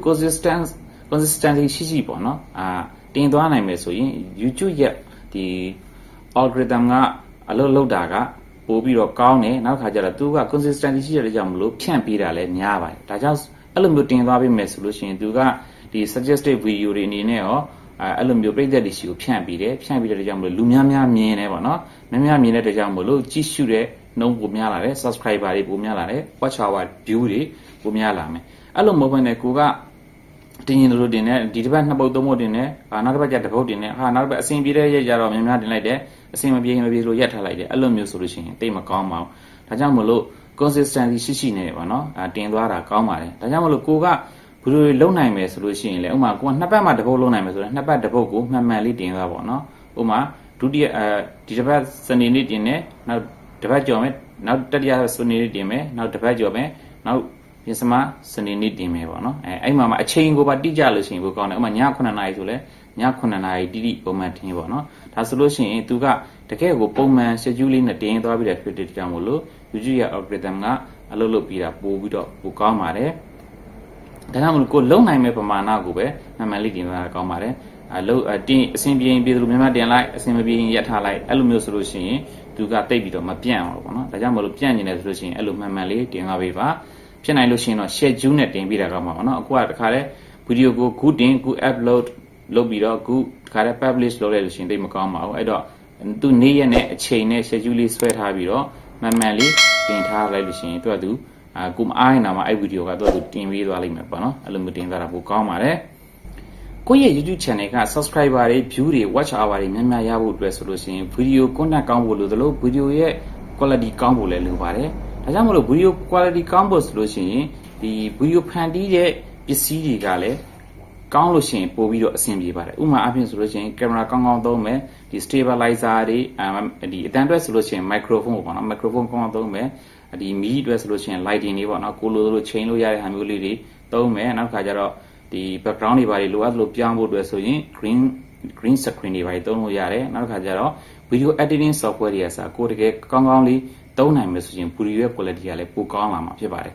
consistency ရှိပေါ့နော်တင်သွားနိုင်မယ်ဆိုရင် YouTube ရဲ့ဒီ algorithm ကအလုပ်လုပ်တာကပို့ပြီးတော့ကောင်းတယ်နောက်ခါကျတော့သူက consistency ရှိတဲ့ကြောင့်မလို့ဖြန့်ပေးတာလည်းများပါတယ်ဒါကြောင့်အဲ့လိုမျိုးတင်သွားပေးမယ်ဆိုလို့ရှိရင်သူကဒီ suggested video တွေအနေနဲ့ရောအဲ့လိုမျိုးပြည့်တဲ့ဒီရှိကိုဖြန့်ပြီးတဲ့ကြောင့်မလို့လူများများမြင်တယ်ပေါ့နော်များများမြင်တဲ့ကြောင့်မလို့ကြည့်ရှုတဲ့နှုန်းပိုများလာတယ် subscriber တွေပိုများလာတယ် watch hour view တွေပိုများလာမယ်အဲ့လိုမဟုတ်ဘဲနဲ့ကိုကတင်ရင်လို့တင်တယ်ဒီတစ်ပတ်နှစ်ပုတ်သုံးပုတ်တင်တယ်နောက်တစ်ပတ်ကျတစ်ပုတ်တင်တယ်နောက်တစ်ပတ်အဆင်ပြေတဲ့ရက်ကြတော့များများတင်လိုက်တယ်အဆင်မပြေလို့ရက်ထားလိုက်တယ်အဲ့လိုမျိုးဆိုလို့ရှိရင်တိတ်မကောင်းပါဘူးဒါကြောင့်မလို့ consistency ရှိနေတယ်ပေါ့နော်တင်သွားတာကောင်းပါတယ်ဒါကြောင့်မလို့ကိုကဘယ်လိုလုံနိုင်မယ်ဆိုလို့ရှိရင်လေဥမာကိုကနှစ်ပတ်မှတစ်ပုတ်လုံနိုင်မယ်ဆိုတော့နှစ်ပတ်တစ်ပုတ်ကိုမှန်မှန်လေးတင်သွားပေါ့နော်ဥမာဒုတိယဒီတစ်ပတ်စနေနေ့တင်တယ်နောက်တစ်ပတ်ကြော်မယ်နောက်တတိယစနေနေ့တင်မယ်နောက်တစ်ပတ်ကြော်မယ်နောက်ပြင်စမစနေနေ့တင်မယ်ပေါ့နော်အဲ့မှာအချိန်ကိုပါတိကျလို့ရှိရင်ကိုကောင်းတယ်ဥမာည9နာရီဆိုလဲည9နာရီတိပုံမှန်တင်ပေါ့နော်ဒါဆိုလို့ရှိရင်သူကတကယ်ကိုပုံမှန် schedule လေးနဲ့တင်သွားပြီးတဲ့ဖြစ်တဲ့ကြောင့်မို့လို့ YouTube ရဲ့ algorithm ကအလုပ်လုပ်ပြီးတာပို့ပြီးတော့ပိုကောင်းပါတယ်ဒါကြောင့်မလို့ကိုလုံနိုင်မဲ့ပမာဏကိုပဲမှန်မှန်လေးတင်သွားတာကောင်းပါတယ်တင်အဆင်ပြေရင်ပြည်သူများများတင်လိုက်အဆင်မပြေရင်ရပ်ထားလိုက်အဲ့လိုမျိုးဆိုလို့ရှိရင်သူကတိတ်ပြီးတော့မပြန့်အောင်ပေါ့နော်ဒါကြောင့်မလို့ပြန့်နေတယ်ဆိုလို့ရှိရင်အဲ့လိုမှန်မှန်လေးတင်သွားပေးပါဖြစ်နိုင်လို့ရှိရင်တော့ schedule နဲ့တင်ပြီးတာကောင်းပါပေါ့နော်အခုကတခါလဲဗီဒီယိုကိုခုတင်ခု upload လုပ်ပြီးတော့ခုတခါလဲ publish လုပ်လိုက်လို့ရှိရင်တိတ်မကောင်းပါဘူးအဲ့တော့သူနေ့ရက်နဲ့အချိန်နဲ့ schedule လေးဆွဲထားပြီးတော့မှန်မှန်လေးတင်ထားလိုက်လို့ရှိရင်သူကသူကိုမအားရင်တော့အဲ့ဗီဒီယိုကသူတင်ပေးသွားလိမ့်မယ်ပေါ့နော်အဲ့လိုမျိုးတင်သွားတာပိုကောင်းပါတယ်ကိုယ့်ရဲ့ YouTube channel က subscriber တွေ view တွေ watch hour တွေများများရဖို့အတွက်ဆိုလို့ရှိရင် video content ကောင်းဖို့လိုသလို video ရဲ့ quality ကောင်းဖို့လည်းလိုပါတယ်ဒါကြောင့်မလို့ video quality ကောင်းဖို့ဆိုလို့ရှိရင်ဒီ video ဖန်တီးတဲ့ပစ္စည်းတွေကလည်းကောင်းလို့ရှိရင်ပို့ပြီးတော့အဆင်ပြေပါတယ်ဥပမာအပြင်ဆိုလို့ရှိရင် camera ကောင်းကောင်းသုံးမယ်ဒီ stabilizer တွေဒီအတန်အတွက်ဆိုလို့ရှိရင် microphone ပေါ့နော် microphone ကောင်းကောင်းသုံးမယ်ဒီ MIDI အတွက်ဆိုလို့ရှိရင် lighting တွေပေါ့နော်ကိုလိုချိန်လို့ရတဲ့ဟာမျိုးလေးတွေသုံးမယ်နောက်ခါကျတော့ဒီ background တွေပါတွေလိုအပ်လို့ပြောင်းဖို့အတွက်ဆိုရင် green screen တွေပါသုံးလို့ရတယ်နောက်ခါကျတော့ video editing software တွေကစကိုတကယ်ကောင်းကောင်းလေးသုံးနိုင်မယ်ဆိုရင် video ရဲ့ quality ကလည်းပိုကောင်းလာမှာဖြစ်ပါတယ်ဒါ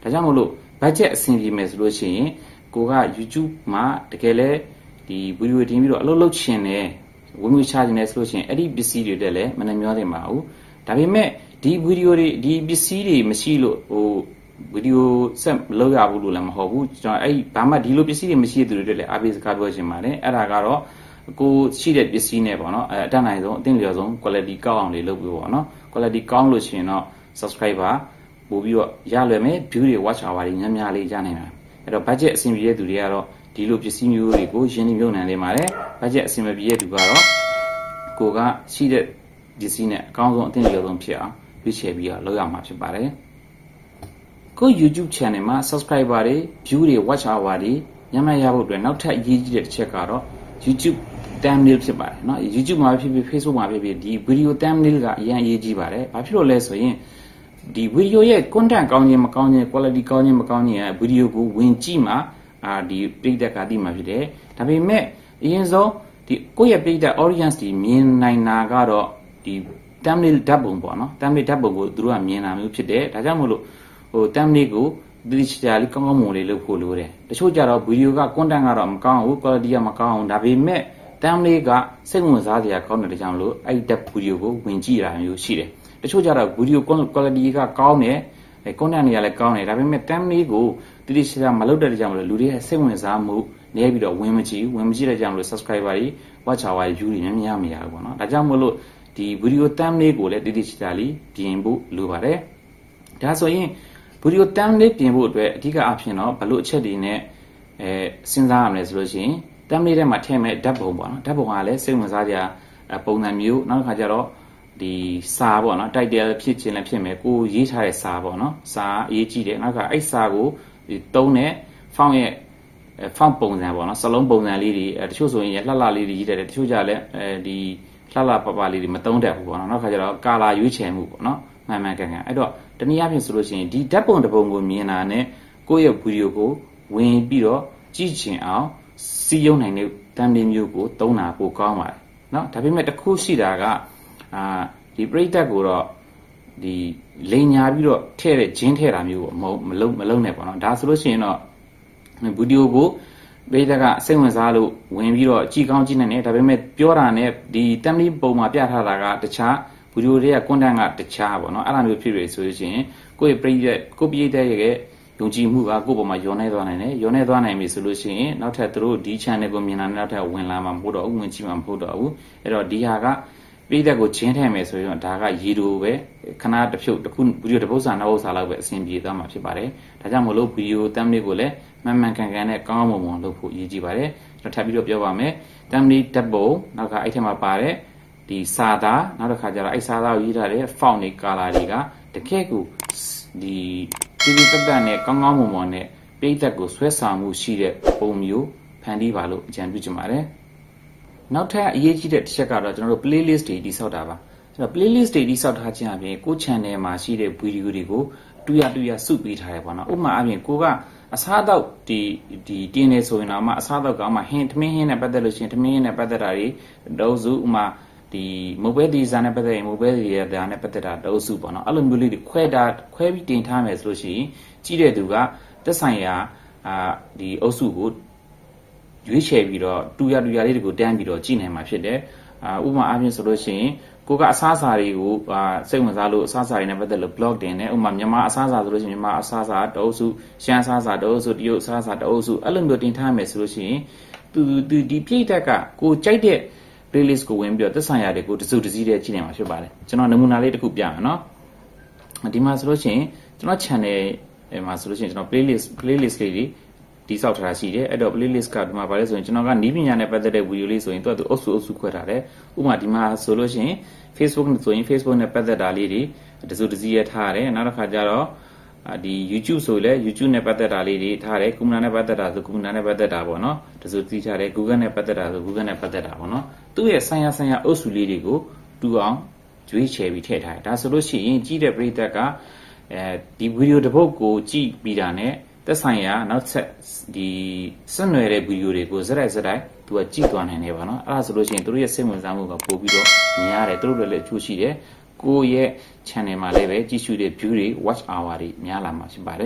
ဒါကြောင့်မို့လို့ budget အဆင်ပြေမယ်ဆိုလို့ရှိရင်ကိုက YouTube မှာတကယ်လဲဒီဗီဒီယိုတင်ပြီးတော့အလုပ်လုပ်ချင်တယ်ဝင်ငွေချခြင်းနဲ့ဆိုလို့ရှိရင်အဲ့ဒီပစ္စည်းတွေတက်လဲမနှမျောတင်ပါဘူးဒါပေမဲ့ဒီဗီဒီယိုတွေဒီပစ္စည်းတွေမရှိလို့ဗီဒီယိုဆက်မလုပ်ရဘူးလို့လည်းမဟုတ်ဘူးကျွန်တော်အဲ့ဘာမှဒီလိုပစ္စည်းတွေမရှိတဲ့သူတွေတက်လဲအားပေးစကားပြောချင်ပါတယ်အဲ့ဒါကတော့ကိုရှိတဲ့ပစ္စည်းနဲ့ပေါ့နော်အတတ်နိုင်ဆုံးအသင့်လျော်ဆုံး quality ကောင်းအောင်လေးလုပ်ပြီးပေါ့နော် quality ကောင်းလို့ရှိရင်တော့ subscriber ပို့ပြီးတော့ရလွယ်မယ် view တွေ watch hour တွေများများလေးရနိုင်မှာအဲ့တော့ budget အဆင်ပြေတဲ့သူတွေကတော့ဒီလိုပစ္စည်းမျိုးတွေကိုရင်းနှီးမြှုပ်နှံနေပါတယ် budget အဆင်မပြေတဲ့သူကတော့ကိုကရှိတဲ့ပစ္စည်းနဲ့အကောင်းဆုံးအသင့်လျော်ဆုံးဖြစ်အောင်ရွေးချယ်ပြီးတော့လုပ်ရမှာဖြစ်ပါတယ်ကို YouTube channel မှာ subscriber တွေ view တွေ watch hour တွေညမရဖို့အတွက်နောက်ထပ်အရေးကြီးတဲ့တစ်ချက်ကတော့ YouTube thumbnail ဖြစ်ပါတယ်เนาะ YouTube မှာဖြစ်ဖြစ် Facebook မှာဖြစ်ဖြစ်ဒီ video thumbnail ကအရင်အရေးကြီးပါတယ်ဘာဖြစ်လို့လဲဆိုရင်ဒီ video ရဲ့ content ကောင်းခြင်းမကောင်းခြင်း quality ကောင်းခြင်းမကောင်းခြင်းရဲ့ video ကိုဝင်ကြည့်မှာဒီပရိသတ်ကသိမှာဖြစ်တယ်ဒါပေမဲ့အရင်ဆုံးဒီကိုယ့်ရဲ့ပရိသတ် audience ဒီမြင်နိုင်တာကတော့ဒီ thumbnail ဓာတ်ပုံပေါ့နော် thumbnail ဓာတ်ပုံကိုသူတို့ကမြင်တာမျိုးဖြစ်တယ်ဒါကြောင့်မို့လို့thumbnail ကိုဒီချာလေးကောင်းကောင်းမွန်လေးလုပ်ဖို့လိုတယ်တချို့ကြတော့ video က content ကတော့မကောင်းဘူး quality ကမကောင်းအောင်ဒါပေမဲ့ thumbnail ကစိတ်ဝင်စားစရာကောင်းတဲ့ကြောင့်လို့အဲ့ဒီ video ကိုဝင်ကြည့်တာမျိုးရှိတယ်တချို့ကြတော့ video quality ကကောင်းတယ် content တွေကလည်းကောင်းတယ်ဒါပေမဲ့ thumbnail ကိုတိကျမလုပ်တဲ့ကြောင့်လို့လူတွေရဲ့စိတ်ဝင်စားမှုနည်းပြီးတော့ဝင်မကြည့်တဲ့ကြောင့်လို့ subscriber တွေ watch hour တွေ view တွေများများမရဘူးပေါ့နော်ဒါကြောင့်မို့လို့ဒီ video thumbnail ကိုလည်းတိကျလေးပြင်ဖို့လိုပါတယ်ဒါဆိုရင် video thumbnail ပြင်ဖို့အတွက်အဓိကအဖြစ်တော့ဘလို့အချက်တွေနဲ့စဉ်းစားရမလဲဆိုလို့ရှိရင် thumbnail ထဲမှာထည့်မဲ့ဓာတ်ပုံပေါ့နော်ဓာတ်ပုံကလည်းစိတ်ဝင်စားကြပုံစံမျိုးနောက်တစ်ခါကျတော့ဒီစာပေါ့နော် title ဖြစ်ခြင်းလည်းဖြစ်မယ်ကိုရေးထားတဲ့စာပေါ့နော်စာအရေးကြီးတယ်နောက်ကအဲ့စာကိုဒီတုံးတဲ့ font ရဲ့ font ပုံစံပေါ့နော်စလုံးပုံစံလေးတွေတချို့ဆိုရင်လှလှလေးတွေရေးတယ်တချို့ကြလည်းဒီလှလှပပလေးတွေမတုံးတတ်ဘူးပေါ့နော်နောက်ခါကျတော့ color ရွေးချယ်မှုပေါ့နော်မှန်ကန်အဲ့တော့တနည်းအားဖြင့်ဆိုလို့ရှိရင်ဒီဓာတ်ပုံတစ်ပုံကိုမြင်တာနဲ့ကိုယ့်ရဲ့ဗီဒီယိုကိုဝင်ပြီးတော့ကြည့်ချင်အောင်စီးရုံနိုင်တဲ့ thumbnail မျိုးကိုသုံးတာပိုကောင်းပါတယ်เนาะဒါပေမဲ့တစ်ခုရှိတာကဒီပရိသတ်ကိုတော့ဒီလိန်ညာပြီးတော့ထည့်တဲ့ဂျင်းထည့်တာမျိုးပေါ့မလုံးနဲ့ပေါ့နော်ဒါဆိုလို့ရှိရင်တော့ဗီဒီယိုကိုပရိသတ်ကစိတ်ဝင်စားလို့ဝင်ပြီးတော့ကြည့်ကောင်းကြည့်နိုင်တယ်ဒါပေမဲ့ပြောတာနဲ့ဒီ thumbnail ပုံမှာပြထားတာကတခြားဗီဒီယိုတွေက content ကတခြားပေါ့နော်အဲ့လိုမျိုးဖြစ်ရဆိုလို့ရှိရင်ကိုယ့်ရဲ့ပရိသတ်ရဲ့ယုံကြည်မှုကကိုယ့်ပေါ်မှာယွန်းနေသွားနိုင်တယ်ယွန်းနေသွားနိုင်ပြီဆိုလို့ရှိရင်နောက်ထပ်သူတို့ဒီ channel ကိုမြင်လာတဲ့နောက်ထပ်ဝင်လာမှာမဟုတ်တော့ဘူးဝင်ကြည့်မှာမဟုတ်တော့ဘူးအဲ့တော့ဒီဟာကပြည်သက်ကိုချင်းထည့်မယ်ဆိုရင်ဒါကရေတိုပဲခဏတစ်ဖြုတ်တစ်ခုဗီဒီယိုတစ်ပုဒ်စာနှစ်ပုဒ်စာလောက်ပဲအဆင်ပြေသွားမှာဖြစ်ပါတယ်ဒါကြောင့်မလို့ဗီဒီယို thumbnail ကိုလည်းမှန်ကန်နဲ့ကောင်းမွန်လုပ်ဖို့ရည်ကြည်ပါတယ်ကျွန်တော်ထပ်ပြီးတော့ပြောပါမယ် thumbnail ဓာတ်ပုံနောက်ကအဲ့ထက်မှာပါတဲ့ဒီစာသားနောက်တစ်ခါကျတော့အဲ့စာသားကိုရေးထားတဲ့ font တွေ color တွေကတကယ်ကိုဒီပြည်သက်နဲ့ကောင်းမွန်နဲ့ပြည်သက်ကိုဆွဲဆောင်မှုရှိတဲ့ပုံမျိုးဖန်တီးပါလို့အကြံပြုချင်ပါတယ်နောက်ထပ်အရေးကြီးတဲ့တစ်ချက်ကတော့ကျွန်တော်တို့ playlist တွေတိစောက်တာပါအဲ့တော့ playlist တွေတိစောက်ထားခြင်းအပြင်ကို channel မှာရှိတဲ့ဗီဒီယိုတွေကိုတူရစုပေးထားရပါတော့ဥပမာအပြင်ကိုကအစားအသောက်ဒီတင်းနေဆိုရင်တော့အစားအသောက်ကမှထမင်းဟင်းနဲ့ပတ်သက်လို့ရှိရင်ထမင်းဟင်းနဲ့ပတ်သက်တာတွေတောစုဥမာဒီမိုဘိုင်းဒီဇိုင်းနဲ့ပတ်သက်ရင်မိုဘိုင်းရဲ့ဒါနဲ့ပတ်သက်တာတောစုပေါ့နော်အဲ့လိုမျိုးလေးတွေခွဲပြီးတင်ထားမယ်ဆိုလို့ရှိရင်ကြည့်တဲ့သူကသက်ဆိုင်ရာဒီအုပ်စုကိုရွေးချယ်ပြီးတော့တူရလေးတွေကိုတန်းပြီးတော့ကြည့်နိုင်မှာဖြစ်တယ်ဥပမာအားဖြင့်ဆိုလို့ရှိရင်ကိုကအစားအစာတွေကိုစိတ်ဝင်စားလို့အစားအစာတွေနဲ့ပတ်သက်လို့ blog တင်တယ်ဥပမာမြန်မာအစားအစာဆိုလို့ရှိရင်မြန်မာအစားအစာတအုပ်စုရှမ်းအစားအစာတအုပ်စုတရုတ်အစားအစာတအုပ်စုအဲ့လိုမျိုးတင်ထားမယ်ဆိုလို့ရှိရင်သူဒီပြည့်တက်ကကိုကြိုက်တဲ့ playlist ကိုဝင်ပြီးတော့သက်ဆိုင်ရာတွေကိုတစုတစည်းတည်းကြည့်နိုင်မှာဖြစ်ပါတယ်ကျွန်တော်နမူနာလေးတစ်ခုပြမယ်နော်ဒီမှာဆိုလို့ရှိရင်ကျွန်တော် channel မှာဆိုလို့ရှိရင်ကျွန်တော် playlist လေးတွေတိစောက်ထားတာရှိတယ်အဲ့တော့ playlist ကဒီမှာဗာလဲဆိုရင်ကျွန်တော်ကနီးပညာနဲ့ပတ်သက်တဲ့ဗီဒီယိုလေးဆိုရင်သူအုပ်စုခွဲထားတယ်ဥပမာဒီမှာဆိုလို့ရှိရင် Facebook ဆိုရင် Facebook နဲ့ပတ်သက်တာလေးတွေတစုတစည်းရထားရတယ်နောက်တစ်ခါကျတော့ဒီ YouTube ဆိုလဲ YouTube နဲ့ပတ်သက်တာလေးတွေထားတယ် Kumna နဲ့ပတ်သက်တာဆို Kumna နဲ့ပတ်သက်တာပေါ့နော်တစုတစည်းထားတယ် Google နဲ့ပတ်သက်တာဆို Google နဲ့ပတ်သက်တာပေါ့နော်သူ့ရဲ့ဆိုင်ရာအုပ်စုလေးတွေကိုတူအောင်ကျွေးချယ်ပြီးထည့်ထားတယ်ဒါဆိုလို့ရှိရင်ကြည့်တဲ့ပရိသတ်ကဒီဗီဒီယိုတစ်ပုဒ်ကိုကြည့်ပြီးတာနဲ့သက်ဆိုင်ရာနောက်ဆက်ဒီဆက်နွယ်တဲ့ဗီဒီယိုတွေကိုဇက်တိုက်သူကကြည့်သွားနိုင်တယ်ပါနော်အဲ့ဒါဆိုလို့ရှိရင်တို့ရဲ့စိတ်ဝင်စားမှုကပို့ပြီးတော့များတယ်တို့လည်းအကျိုးရှိတယ်ကိုရဲ့ channel မှာလည်းပဲကြည့်ရှုတဲ့ view တွေ watch hour တွေများလာမှာဖြစ်ပါတယ်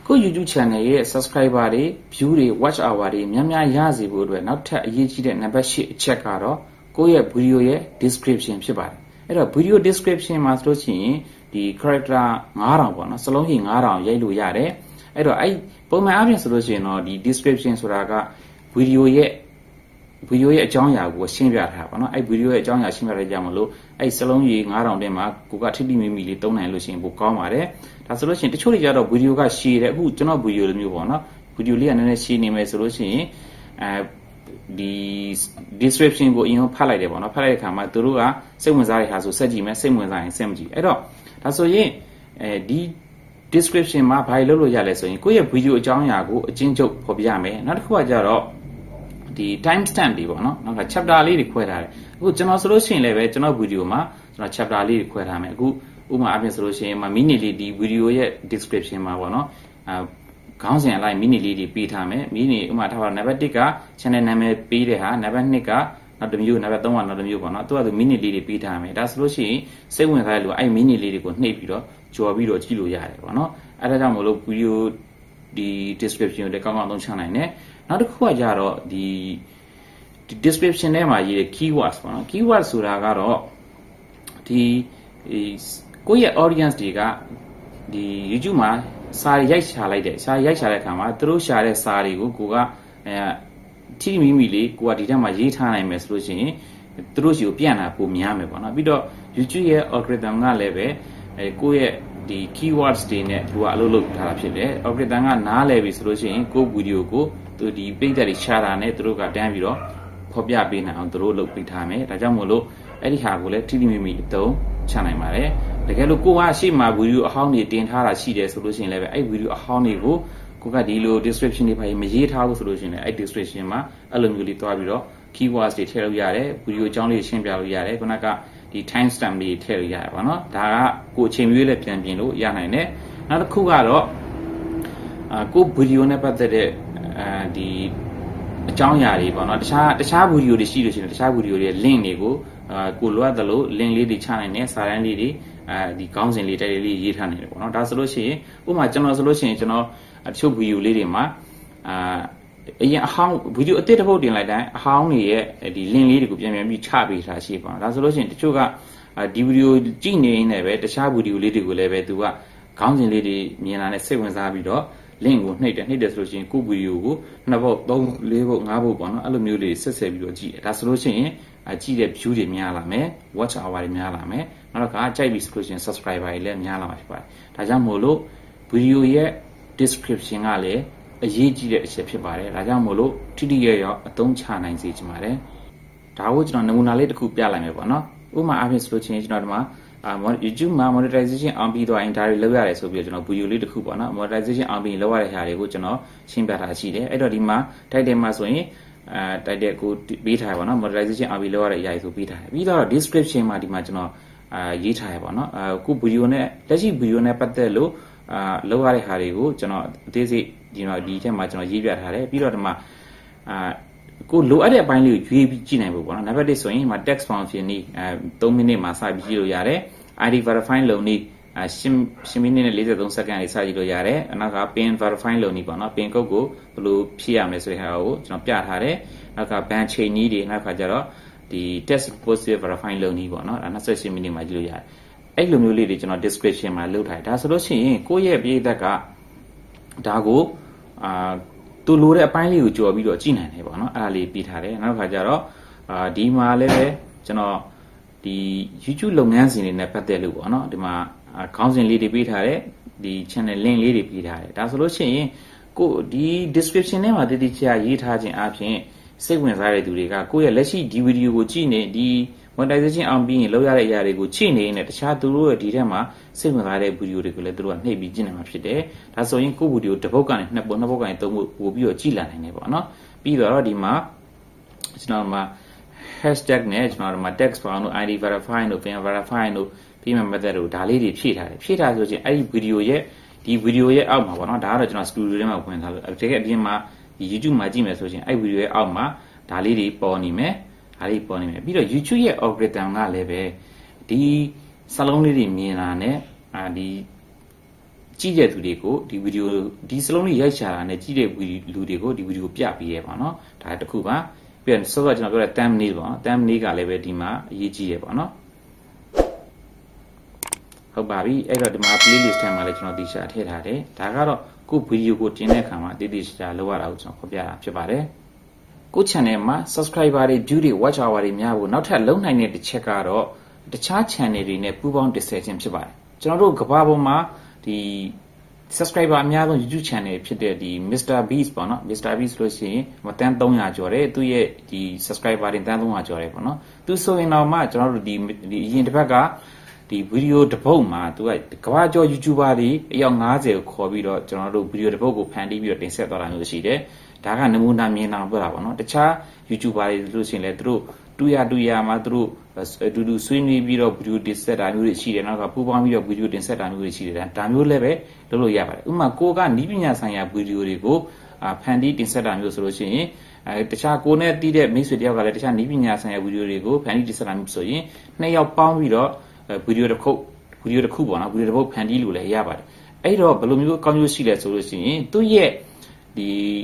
ကို YouTube channel ရဲ့ subscriber တွေ view တွေ watch hour တွေများများရစေဖို့အတွက်နောက်ထပ်အရေးကြီးတဲ့နံပါတ်8အချက်ကတော့ကိုယ့်ရဲ့ video ရဲ့ description ဖြစ်ပါတယ်အဲ့တော့ video description မှာဆိုလို့ရှိရင်ဒီ character 9000ပေါ့နော်စလုံးကြီး9000ရိုက်လို့ရတယ်အဲ့တော့အဲ့ပုံမှန်အားဖြင့်ဆိုလို့ရှိရင်တော့ဒီ description ဆိုတာက video ရဲ့အကြောင်းအရာကိုရှင်းပြထားတာပေါ့နော်အဲ့ video ရဲ့အကြောင်းအရာရှင်းပြရကြမလို့အဲ့စလုံးကြီး9000တင်မှာကိုကထိတိမိမိလေးသုံးနိုင်လို့ရှိရင်ပိုကောင်းပါတယ်ဒါဆိုလို့ရှိရင်တချို့တွေကြတော့ video ကရှည်တယ်အခုကျွန်တော် video လိုမျိုးပေါ့နော် video လေးကနည်းနည်းရှည်နေမယ်ဆိုလို့ရှိရင်ဒီ description ကိုအရင်ဖတ်လိုက်တယ်ပေါ့နော်ဖတ်လိုက်တဲ့အခါမှာသူတို့ကစိတ်ဝင်စားတဲ့ဟာဆိုစက်ကြည့်မယ်စိတ်ဝင်စားရင်စက်မကြည့်အဲ့တော့ဒါဆိုရင်ဒီ description မှာဘာလို့လုပ်လို့ရလဲဆိုရင်ကိုယ့်ရဲ့ video အကြောင်းအရာကိုအချင်းချုပ်ဖော်ပြရမယ်နောက်တစ်ခုကကြတော့ဒီ time stamp တွေပေါ့နော်နောက်က chapter လေးတွေခွဲထားတယ်အခုကျွန်တော်ဆိုလို့ရှိရင်လည်းပဲကျွန်တော် video မှာကျွန်တော် chapter လေးတွေခွဲထားမယ်အခုဥပမာအပြင်ဆိုလို့ရှိရင်မိနစ်လေးဒီ video ရဲ့ description မှာပေါ့နော်ခေါင်းစဉ်အလိုက်မိနစ်လေးတွေပေးထားမယ်မိနစ်ဥပမာထားပါနံပါတ်1က channel နာမည်ပေးတဲ့ဟာနံပါတ်2ကနောက်တစ်မျိုးနံပါတ်3ကနောက်တစ်မျိုးပေါ့နော်သူကမိနစ်လေးတွေပေးထားမယ်ဒါဆိုလို့ရှိရင်စိတ်ဝင်စားတဲ့လူကအဲ့မိနစ်လေးတွေကိုနှိပ်ပြီးတော့ကြော်ပြီးတော့ကြည့်လို့ရတယ်ပေါ့နော်အဲ့ဒါကြောင့်မလို့ video ဒီ description ကိုလည်းကောင်းကောင်းသုံးချနိုင်တယ်နောက်တစ်ခုကကြတော့ဒီ description ထဲမှာရေးတဲ့ keywords ပေါ့နော် keyword ဆိုတာကတော့ဒီကိုယ့်ရဲ့ audience တွေကဒီ YouTube မှာစာရိုက်ရှာလိုက်တဲ့အခါမှာသူတို့ရှာတဲ့စာတွေကိုကိုကထိမိမိလေးကိုကဒီထဲမှာရေးထားနိုင်မယ်ဆိုလို့ရှိရင်သူတို့ရှိကိုပြန်လာပိုများမယ်ပေါ့နော်ပြီးတော့ YouTube ရဲ့ algorithm ကလည်းပဲကိုယ့်ရဲ့ဒီ keywords တွေနဲ့သူကအလုပ်လုပ်ထားတာဖြစ်တယ် algorithm ကနားလည်ပြီဆိုလို့ရှိရင်ကိုယ့် video ကိုသူဒီ page တွေရှာတာနဲ့သူတို့ကတန်းပြီးတော့ဖော်ပြပေးနိုင်အောင်သူတို့လုပ်ပေးထားမယ်ဒါကြောင့်မို့လို့အဲ့ဒီဟာကိုလည်းထိထိမိမိအသုံးချနိုင်ပါတယ်တကယ်လို့ကိုကရှေ့မှာ video အဟောင်းတွေတင်ထားတာရှိတယ်ဆိုလို့ရှိရင်လည်းပဲအဲ့ video အဟောင်းတွေကိုကိုကဒီလို description တွေမရေးထားဘူးဆိုလို့ရှိရင်လည်းအဲ့ description မှာအဲ့လိုမျိုးလေးတွားပြီးတော့ keywords တွေထည့်လို့ရတယ် video အကြောင်းလေးရှင်းပြလို့ရတယ်ခုနကဒီ time stamp တွေထည့်လို့ရတယ်ပေါ့နော်ဒါကကိုအချိန်မျိုးလေးပြန်ပြင်လို့ရနိုင်တယ်နောက်တစ်ခုကတော့ကို video နဲ့ပတ်သက်တဲ့ဒီအကြောင်းအရာတွေပေါ့နော်တခြား video တွေရှိလို့ရှိရင်တခြား video တွေ link တွေကိုကိုလိုအပ်သလို link လေးတွေချနိုင်တယ်စာတန်းလေးတွေဒီခေါင်းစဉ်လေးတိုက်လေးရေးထားနိုင်တယ်ပေါ့နော်ဒါဆိုလို့ရှိရင်ဥပမာကျွန်တော်ဆိုလို့ရှိရင်ကျွန်တော်တချို့ video လေးတွေမှာအရင်အဟောင်း video အသစ်တစ်ပုဒ်တင်လိုက်တိုင်းအဟောင်းတွေရဲ့ဒီ link လေးတွေကိုပြန်ပြီးချပေးထားရှိပါတော့ဒါဆိုလို့ရှိရင်တချို့ကဒီ video ကြည့်နေနေပဲတခြား video လေးတွေကိုလည်းပဲသူကခေါင်းစဉ်လေးတွေမြင်လာတဲ့စိတ်ဝင်စားပြီးတော့ link ကိုနှိပ်တယ်ဆိုလို့ရှိရင်ကို video ကို2ပုတ်3 4ပုတ်5ပုတ်ပေါ့နော်အဲ့လိုမျိုးလေးဆက်ပြီးတော့ကြည့်တယ်ဒါဆိုလို့ရှိရင်ကြည့်တဲ့ view တွေများလာမယ် watch hour တွေများလာမယ်နောက်တော့ကြိုက်ပြီဆိုလို့ရှိရင် subscriber တွေလည်းများလာမှာဖြစ်ပါတယ်ဒါကြောင့်မို့လို့ video ရဲ့ description ကလည်းအရေးကြီးတဲ့အချက်ဖြစ်ပါတယ်ဒါကြောင့်မို့လို့ထိထိရောက်အသုံးချနိုင်စေချင်ပါတယ်ဒါကိုကျွန်တော်နမူနာလေးတစ်ခုပြလိုက်မယ်ပေါ့နော်ဥပမာအားဖြင့်ဆိုလို့ချင်းကျွန်တော်ဒီမှာYouTube မှာ monetization အောင်ပြီးတော့ ဒါတွေလုပ်ရတယ်ဆိုပြီးတော့ကျွန်တော် video လေးတစ်ခုပေါ့နော် monetization အောင်ပြီးလုပ်ရတဲ့ဟာတွေကိုကျွန်တော်ရှင်းပြထားရှိတယ်အဲ့တော့ဒီမှာ title မှာဆိုရင်title ကိုပေးထားရပါတော့ monetization အောင်ပြီးလုပ်ရတဲ့အရာတွေဆိုပေးထားတယ်ပြီးတော့ description မှာဒီမှာကျွန်တော်ရေးထားရပါတော့ခု video နဲ့လက်ရှိ video နဲ့ပတ်သက်လို့လုပ်ရတဲ့ဟာတွေကိုကျွန်တော်အသေးစိတ်ဒီထဲမှာကျွန်တော်ရေးပြထားတယ်ပြီးတော့ဒီမှာကိုလိုအပ်တဲ့အပိုင်းလေးကိုရွေးပြီးကြည့်နိုင်ဖို့ပေါ့နော်နံပါတ်1ဆိုရင်ဒီမှာ text function นี่3မိနစ်မှာစပြီးကြည့်လို့ရတယ် ID verify လုပ်นี่10မိနစ်နဲ့43စက္ကန့်လေးစကြည့်လို့ရတယ်နောက်က pin verify လုပ်นี่ပေါ့နော် pin code ကိုဘယ်လိုဖြည့်ရမလဲဆိုတဲ့ဟာကိုကျွန်တော်ပြထားတယ်နောက်က ban chain นี่တွေနောက်ကကျတော့ဒီ test positive verify လုပ်นี่ပေါ့နော်ဒါ28မိနစ်မှာကြည့်လို့ရတယ်အဲ့လိုမျိုးလေးတွေကျွန်တော် description မှာလုပ်ထားတယ်ဒါဆိုလို့ရှိရင်ကိုယ့်ရဲ့ပြည်သက်ကဒါကိုသူလိုတဲ့အပိုင်းလေးကိုကြော်ပြီးတော့ကြည့်နိုင်တယ်ပေါ့နော်အဲ့ဒါလေးပြထားတယ်နောက်တစ်ခါကျတော့ဒီမှာလည်းပဲကျွန်တော်ဒီ YouTube လုပ်ငန်းစဉ်တွေနဲ့ပတ်သက်လို့ပေါ့နော်ဒီမှာခေါင်းစဉ်လေးတွေပေးထားတယ်ဒီ channel link လေးတွေပေးထားတယ်ဒါဆိုလို့ရှိရင်ကိုဒီ description ထဲမှာတတိကျရေးထားခြင်းအပြင်စိတ်ဝင်စားတဲ့သူတွေကကိုယ့်ရဲ့လက်ရှိဒီ video ကိုကြည့်နေဒီ monetization အောင်ပြီးရင်လောက်ရတဲ့အရာတွေကိုကြည့်နေရင်တခြားသူတို့ရဲ့ဒီထဲမှာစိတ်ဝင်စားတဲ့ video တွေကိုလည်းသူတို့ကနှိပ်ပြီးကြည့်နိုင်မှာဖြစ်တယ်ဒါဆိုရင်ကိုယ့် video တစ်ပုတ်ကနေနှစ်ပုတ်ကနေသုံးပုတ်ပို့ပြီးတော့ကြည့်လာနိုင်တယ်ပေါ့နော်ပြီးတော့ဒီမှာကျွန်တော်မှာ hashtag နဲ့ကျွန်တော်တို့မှာ text ပေါင်းတို့ ID verify တို့ pin verify တို့ payment method တို့ဒါလေးတွေဖြည့်ထားတယ်ဖြည့်ထားဆိုချင်းအဲ့ဒီ video ရဲ့ဒီ video ရဲ့အောက်မှာပေါ့နော်ဒါကတော့ကျွန်တော် studio ထဲမှာဝင်ထားလို့တကယ်အပြင်မှာဒီ YouTube မှာကြည့်မယ်ဆိုချင်းအဲ့ video ရဲ့အောက်မှာဒါလေးတွေပေါ်နေမယ်ဒါလေးပေါ်နေမယ်ပြီးတော့ YouTube ရဲ့ algorithm ကလည်းပဲဒီစာလုံးလေးတွေမြင်လာနဲ့ဒီကြီးတဲ့သူတွေကိုဒီဗီဒီယိုဒီစလုံးလေးရိုက်ရှာတာနဲ့ကြီးတဲ့လူတွေကိုဒီဗီဒီယိုပြပေးရပါနော်ဒါတစ်ခုပါပြီးတော့စောစောကျွန်တော်ပြောတဲ့ thumbnail ပေါ့နော် thumbnail ကလည်းပဲဒီမှာအရေးကြီးရပါနော်ဟုတ်ပါပြီအဲ့တော့ဒီမှာ playlist ထဲမှာလည်းကျွန်တော်ဒီရှာထည့်ထားတယ်ဒါကတော့ကိုဗီဒီယိုကိုတင်တဲ့အခါမှာတည်ရှာလောက်ရတာကိုကျွန်တော်ဖော်ပြတာဖြစ်ပါတယ်ကို channel မှာ subscriber တွေ view တွေ watch hour တွေများဖို့နောက်ထပ်လုံနိုင်တဲ့တစ်ချက်ကတော့တခြား channel တွေနဲ့ပူးပေါင်းတင်ဆက်ခြင်းဖြစ်ပါတယ်ကျွန်တော်တို့ကမ္ဘာပေါ်မှာဒီ subscriber အများဆုံး YouTube channel ဖြစ်တဲ့ဒီ Mr Beast ပေါ့နော် Mr Beast လို့ရှိရင်တန်း300ကျော်တယ်သူ့ရဲ့ဒီ subscriber တွေတန်း300ကျော်တယ်ပေါ့နော်သူဆိုရင်တော့မှကျွန်တော်တို့ဒီအရင်တစ်ပတ်ကဒီဗီဒီယိုတစ်ပုတ်မှာသူကကမ္ဘာကျော် YouTuber တွေအယောက်90ကိုခေါ်ပြီးတော့ကျွန်တော်တို့ဗီဒီယိုတစ်ပုတ်ကိုဖန်တီးပြီးတော့တင်ဆက်သွားတာမျိုးရှိတယ်ဒါကနမူနာမြင်အောင်ပြောတာပေါ့နော်တခြား YouTuber တွေလို့ရှိရင်လည်းသူတို့တူရမှာသူတို့အတူတူဆွေးနွေးပြီးတော့ဗီဒီယိုတင်ဆက်တာမျိုးတွေရှိတယ်နောက်ကပူပေါင်းပြီးတော့ဗီဒီယိုတင်ဆက်တာမျိုးတွေရှိတယ်ဒါမျိုးလည်းပဲလုပ်လို့ရပါတယ်ဥပမာကိုကနီးပညာဆိုင်ရာဗီဒီယိုတွေကိုဖန်တီးတင်ဆက်တာမျိုးဆိုလို့ရှိရင်တခြားကိုနဲ့တီးတဲ့မိတ်ဆွေတယောက်ကလည်းတခြားနီးပညာဆိုင်ရာဗီဒီယိုတွေကိုဖန်တီးတင်ဆက်တာမျိုးဆိုရင်နှစ်ယောက်ပေါင်းပြီးတော့ဗီဒီယိုတစ်ခုပေါ့နော်ဗီဒီယိုတစ်ပုတ်ဖန်တီးလို့လည်းရပါတယ်အဲ့တော့ဘယ်လိုမျိုးကောင်းကျိုးရှိလဲဆိုလို့ရှိရင်သူ့ရဲ့ဒီ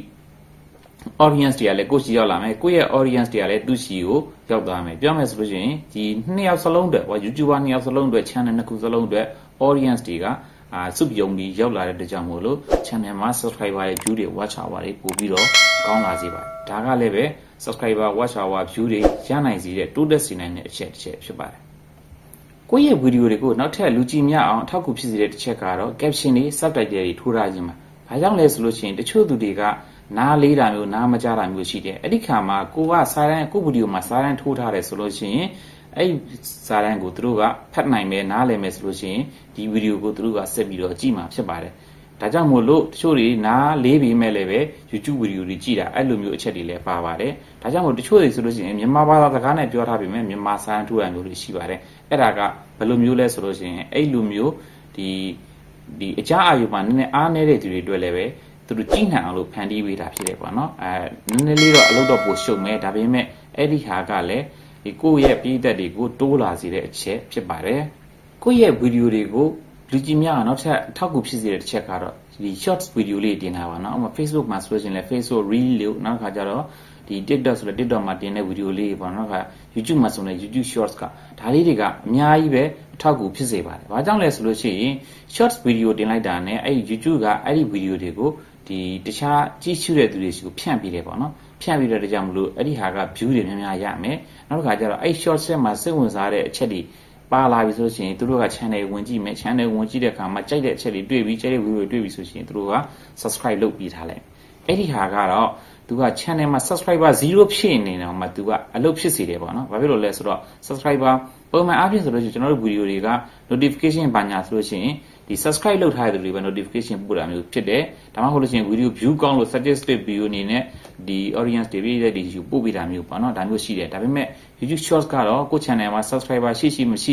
audience တွေကလည်းကိုယ့်စီရောက်လာမယ်ကိုယ့်ရဲ့ audience တွေကလည်းသူ့စီကိုရောက်သွားမယ်ပြောမယ်ဆိုလို့ရှိရင်ဒီနှစ်ယောက်စလုံးအတွက်YouTuber နှစ်ယောက်စလုံးအတွက် channel နှစ်ခုစလုံးအတွက် audience တွေကစုပြုံပြီးရောက်လာတဲ့အတွက်ကြောင့်မို့လို့ channel မှာ subscriber တွေ view တွေ watch hour တွေပို့ပြီးတော့ကောင်းလာစေပါတယ်ဒါကလည်းပဲ subscriber watch hour view တွေရနိုင်စေတဲ့တိုးတက်စေနိုင်တဲ့အချက်ဖြစ်ပါတယ်ကိုယ့်ရဲ့ဗီဒီယိုတွေကိုနောက်ထပ်လူကြည့်များအောင်အထောက်အကူဖြစ်စေတဲ့တစ်ချက်ကတော့ caption တွေ subtitle တွေထိုးထားခြင်းပါဘာကြောင့်လဲဆိုလို့ရှိရင်တချို့သူတွေကနားလေးတာမျိုးနားမကြားတာမျိုးရှိတယ်အဲ့ဒီခါမှာကိုကစာတန်းကိုဗီဒီယိုမှာစာတန်းထိုးထားတယ်ဆိုလို့ရှိရင်အဲ့စာတန်းကိုသူတို့ကဖတ်နိုင်မယ်နားလည်မယ်ဆိုလို့ရှိရင်ဒီဗီဒီယိုကိုသူတို့ကဆက်ပြီးတော့ကြည့်မှာဖြစ်ပါတယ်ဒါကြောင့်မို့လို့တချို့တွေနားလေးပြီးမဲ့လည်းပဲ YouTube ဗီဒီယိုတွေကြည့်တာအဲ့လိုမျိုးအချက်တွေလည်းပါပါတယ်ဒါကြောင့်မို့တချို့တွေဆိုလို့ရှိရင်မြန်မာဘာသာစကားနဲ့ပြောထားပြီးမဲ့မြန်မာစာတန်းထိုးရမျိုးတွေရှိပါတယ်အဲ့ဒါကဘယ်လိုမျိုးလဲဆိုလို့ရှိရင်အဲ့လိုမျိုးဒီအကြအာရုံမှာနည်းနည်းအားနေတဲ့သူတွေအတွက်လည်းပဲသူတို့ကြည့်နိုင်အောင်လို့ဖန်တီးပေးတာဖြစ်တယ်ပေါ့နော်နည်းနည်းလေးတော့အလုပ်တော့ပိုရှုပ်မယ်ဒါပေမဲ့အဲ့ဒီဟာကလည်းဒီကိုယ့်ရဲ့ပြည်သက်တွေကိုတိုးလာစေတဲ့အချက်ဖြစ်ပါတယ်ကိုယ့်ရဲ့ဗီဒီယိုတွေကိုလူကြည့်များနောက်ထပ်အထောက်အကူဖြစ်စေတဲ့တစ်ချက်ကတော့ဒီ shorts ဗီဒီယိုလေးတင်တာပါနော်ဥပမာ Facebook မှာဆိုရင်လည်း Facebook reel လို့နောက်ခါကျတော့ဒီ TikTok ဆိုလည်း TikTok မှာတင်တဲ့ဗီဒီယိုလေးပေါ့နော်ခါ YouTube မှာဆိုလည်း YouTube shorts ကဒါလေးတွေကအများကြီးပဲအထောက်အကူဖြစ်စေပါတယ်။ဘာကြောင့်လဲဆိုလို့ရှိရင် shorts ဗီဒီယိုတင်လိုက်တာနဲ့အဲ့ဒီ YouTube ကအဲ့ဒီဗီဒီယိုတွေကိုဒီတခြားကြည့်ရှုတဲ့သူတွေစီကိုဖြန့်ပေးတယ်ပေါ့နော်ဖြန့်ပြီးတော့တကြောင်မလို့အဲ့ဒီဟာက view တွေများများရမယ်နောက်တစ်ခါကျတော့အဲ့ short set မှာစိတ်ဝင်စားတဲ့အချက်တွေပါလာပြီဆိုလို့ရှိရင်သူတို့က channel ဝင်ကြည့်မယ် channel ဝင်ကြည့်တဲ့အခါမှာကြိုက်တဲ့အချက်တွေတွေ့ပြီးကြိုက်တဲ့ view တွေတွေ့ပြီးဆိုရှင်သူတို့က subscribe လုပ်ပြီးထားလိုက်အဲ့ဒီဟာကတော့သူက channel မှာ subscriber 0ဖြစ်နေတော့မှသူကအလုပ်ဖြစ်စေတယ်ပေါ့နော်ဘာဖြစ်လို့လဲဆိုတော့ subscriber ပုံမှန်အားဖြင့်ဆိုလို့ရှိရင်ကျွန်တော်တို့ video တွေက notification ဘာညာဆိုလို့ရှိရင်ဒီ subscribe လုပ်ထားတဲ့သူတွေပဲ notification ပို့တာမျိုးဖြစ်တယ်ဒါမှမဟုတ်လို့ရှိရင် video view ကောင်းလို့ suggested video အနေနဲ့ဒီ audience တွေပြည့်တဲ့ဒီပို့ပေးတာမျိုးပေါ့နော်ဒါမျိုးရှိတယ်ဒါပေမဲ့ YouTube Shorts ကတော့ကိုယ့် channel မှာ subscriber ရှိမရှိ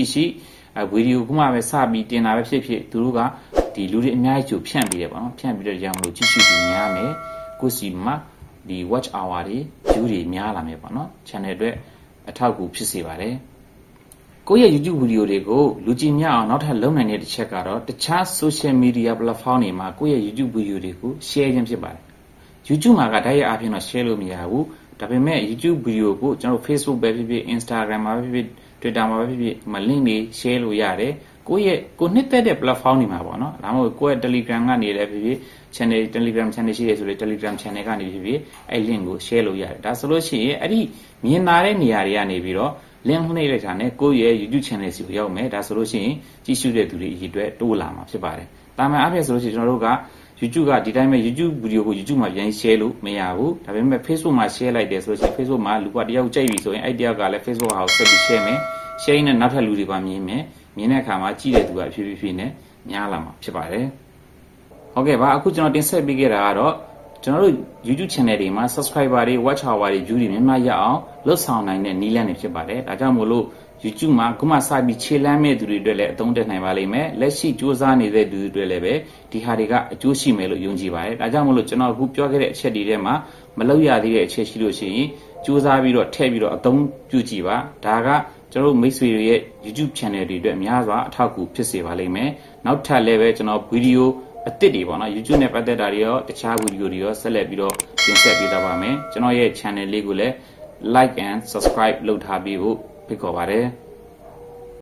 video ကမှပဲစပြီးတင်တာပဲဖြစ်သူတို့ကဒီလူတွေအများကြီးဖြန့်ပြီးတယ်ပေါ့နော်ဖြန့်ပြီးတော့ရမလို့ကြည့်ရှုသူများမယ်ကိုယ့်စီမှာဒီ watch hour တွေ view တွေများလာမယ်ပေါ့နော် channel အတွက်အထောက်အကူဖြစ်စေပါတယ်ကိုယ့်ရဲ့ YouTube ဗီဒီယိုတွေကိုလူကြည့်များအောင်နောက်ထပ်လုပ်နိုင်တဲ့တစ်ချက်ကတော့တခြား social media platform တွေမှာကိုယ့်ရဲ့ YouTube ဗီဒီယိုတွေကို share ခြင်းဖြစ်ပါတယ် YouTube မှာကတိုက်ရိုက်အားဖြင့်တော့ share လို့မရဘူးဒါပေမဲ့ YouTube ဗီဒီယိုကိုကျွန်တော် Facebook ပဲဖြစ်ဖြစ် Instagram မှာပဲဖြစ်ဖြစ် Twitter မှာပဲဖြစ်ဖြစ်မ link တွေ share လို့ရတယ်ကိုနှစ်သက်တဲ့ platform တွေမှာပေါ့နော်ဒါမှမဟုတ်ကိုယ့်ရဲ့ Telegram ကနေလည်းဖြစ်ဖြစ် channel Telegram channel ရှိတယ်ဆိုလေ Telegram channel ကနေဖြစ်ဖြစ်အဲ့ link ကို share လို့ရတယ်ဒါဆိုလို့ရှိရင်အဲ့ဒီမြင်လာတဲ့နေရာတွေကနေပြီးတော့link နှိပ်လိုက်တာနဲ့ကိုယ့်ရဲ့ YouTube channel စီကိုရောက်မယ်ဒါဆိုလို့ရှိရင်ကြည့်ရှုတဲ့သူတွေအရေးအတွက်တိုးလာမှာဖြစ်ပါတယ်။ဒါမှအပြည့်ဆိုလို့ရှိရင်ကျွန်တော်တို့က YouTube ကဒီတိုင်းပဲ YouTube ဗီဒီယိုကို YouTube မှာပြန် share လို့မရဘူး။ဒါပေမဲ့ Facebook မှာ share လိုက်တယ်ဆိုလို့ရှိရင် Facebook မှာလူကတယောက်ကြိုက်ပြီဆိုရင်အဲ့တယောက်ကလည်း Facebook ဟာကိုဆက်ပြီး share မယ်။ share နဲ့နောက်ထပ်လူတွေပါမြင်မယ်။မြင်တဲ့အခါမှာကြည့်တဲ့သူကဖြည်းဖြည်းနဲ့များလာမှာဖြစ်ပါတယ်။ဟုတ်ကဲ့ပါအခုကျွန်တော်တင်ဆက်ပေးခဲ့တာကတော့ကျွန်တော်တို့ YouTube channel တွေမှာ subscriber တွေ watch hour တွေ view တွေများများရအောင်လှုပ်ဆောင်နိုင်တဲ့နည်းလမ်းတွေဖြစ်ပါတယ်။ဒါကြောင့်မို့လို့ YouTube မှာခုမှစပြီးခြေလှမ်းမဲ့သူတွေအတွက်လည်းအသုံးတက်နိုင်ပါလိမ့်မယ်။လက်ရှိစူးစမ်းနေတဲ့သူတွေအတွက်လည်းပဲဒီဟာတွေကအကျိုးရှိမယ်လို့ယုံကြည်ပါတယ်။ဒါကြောင့်မို့လို့ကျွန်တော်အခုပြောခဲ့တဲ့အချက်တွေထဲမှာမလောက်ရသေးတဲ့အချက်ရှိလို့ရှိရင်စူးစမ်းပြီးတော့ထည့်ပြီးတော့အသုံးပြုကြည့်ပါ။ဒါကကျွန်တော်တို့မိတ်ဆွေတွေရဲ့ YouTube channel တွေအတွက်အများစွာအထောက်အကူဖြစ်စေပါလိမ့်မယ်။နောက်ထပ်လည်းပဲကျွန်တော်ဗီဒီယိုအသစ်တွေပေါ့နော် YouTube နဲ့ပတ်သက်တာတွေရောတခြားဗီဒီယိုတွေရောဆက်လက်ပြီးတော့တင်ဆက်ပေးသွားပါမယ်ကျွန်တော်ရဲ့ channel လေးကိုလည်း like and subscribe လုပ်ထားပြီးဖို့ဖိတ်ခေါ်ပါတယ်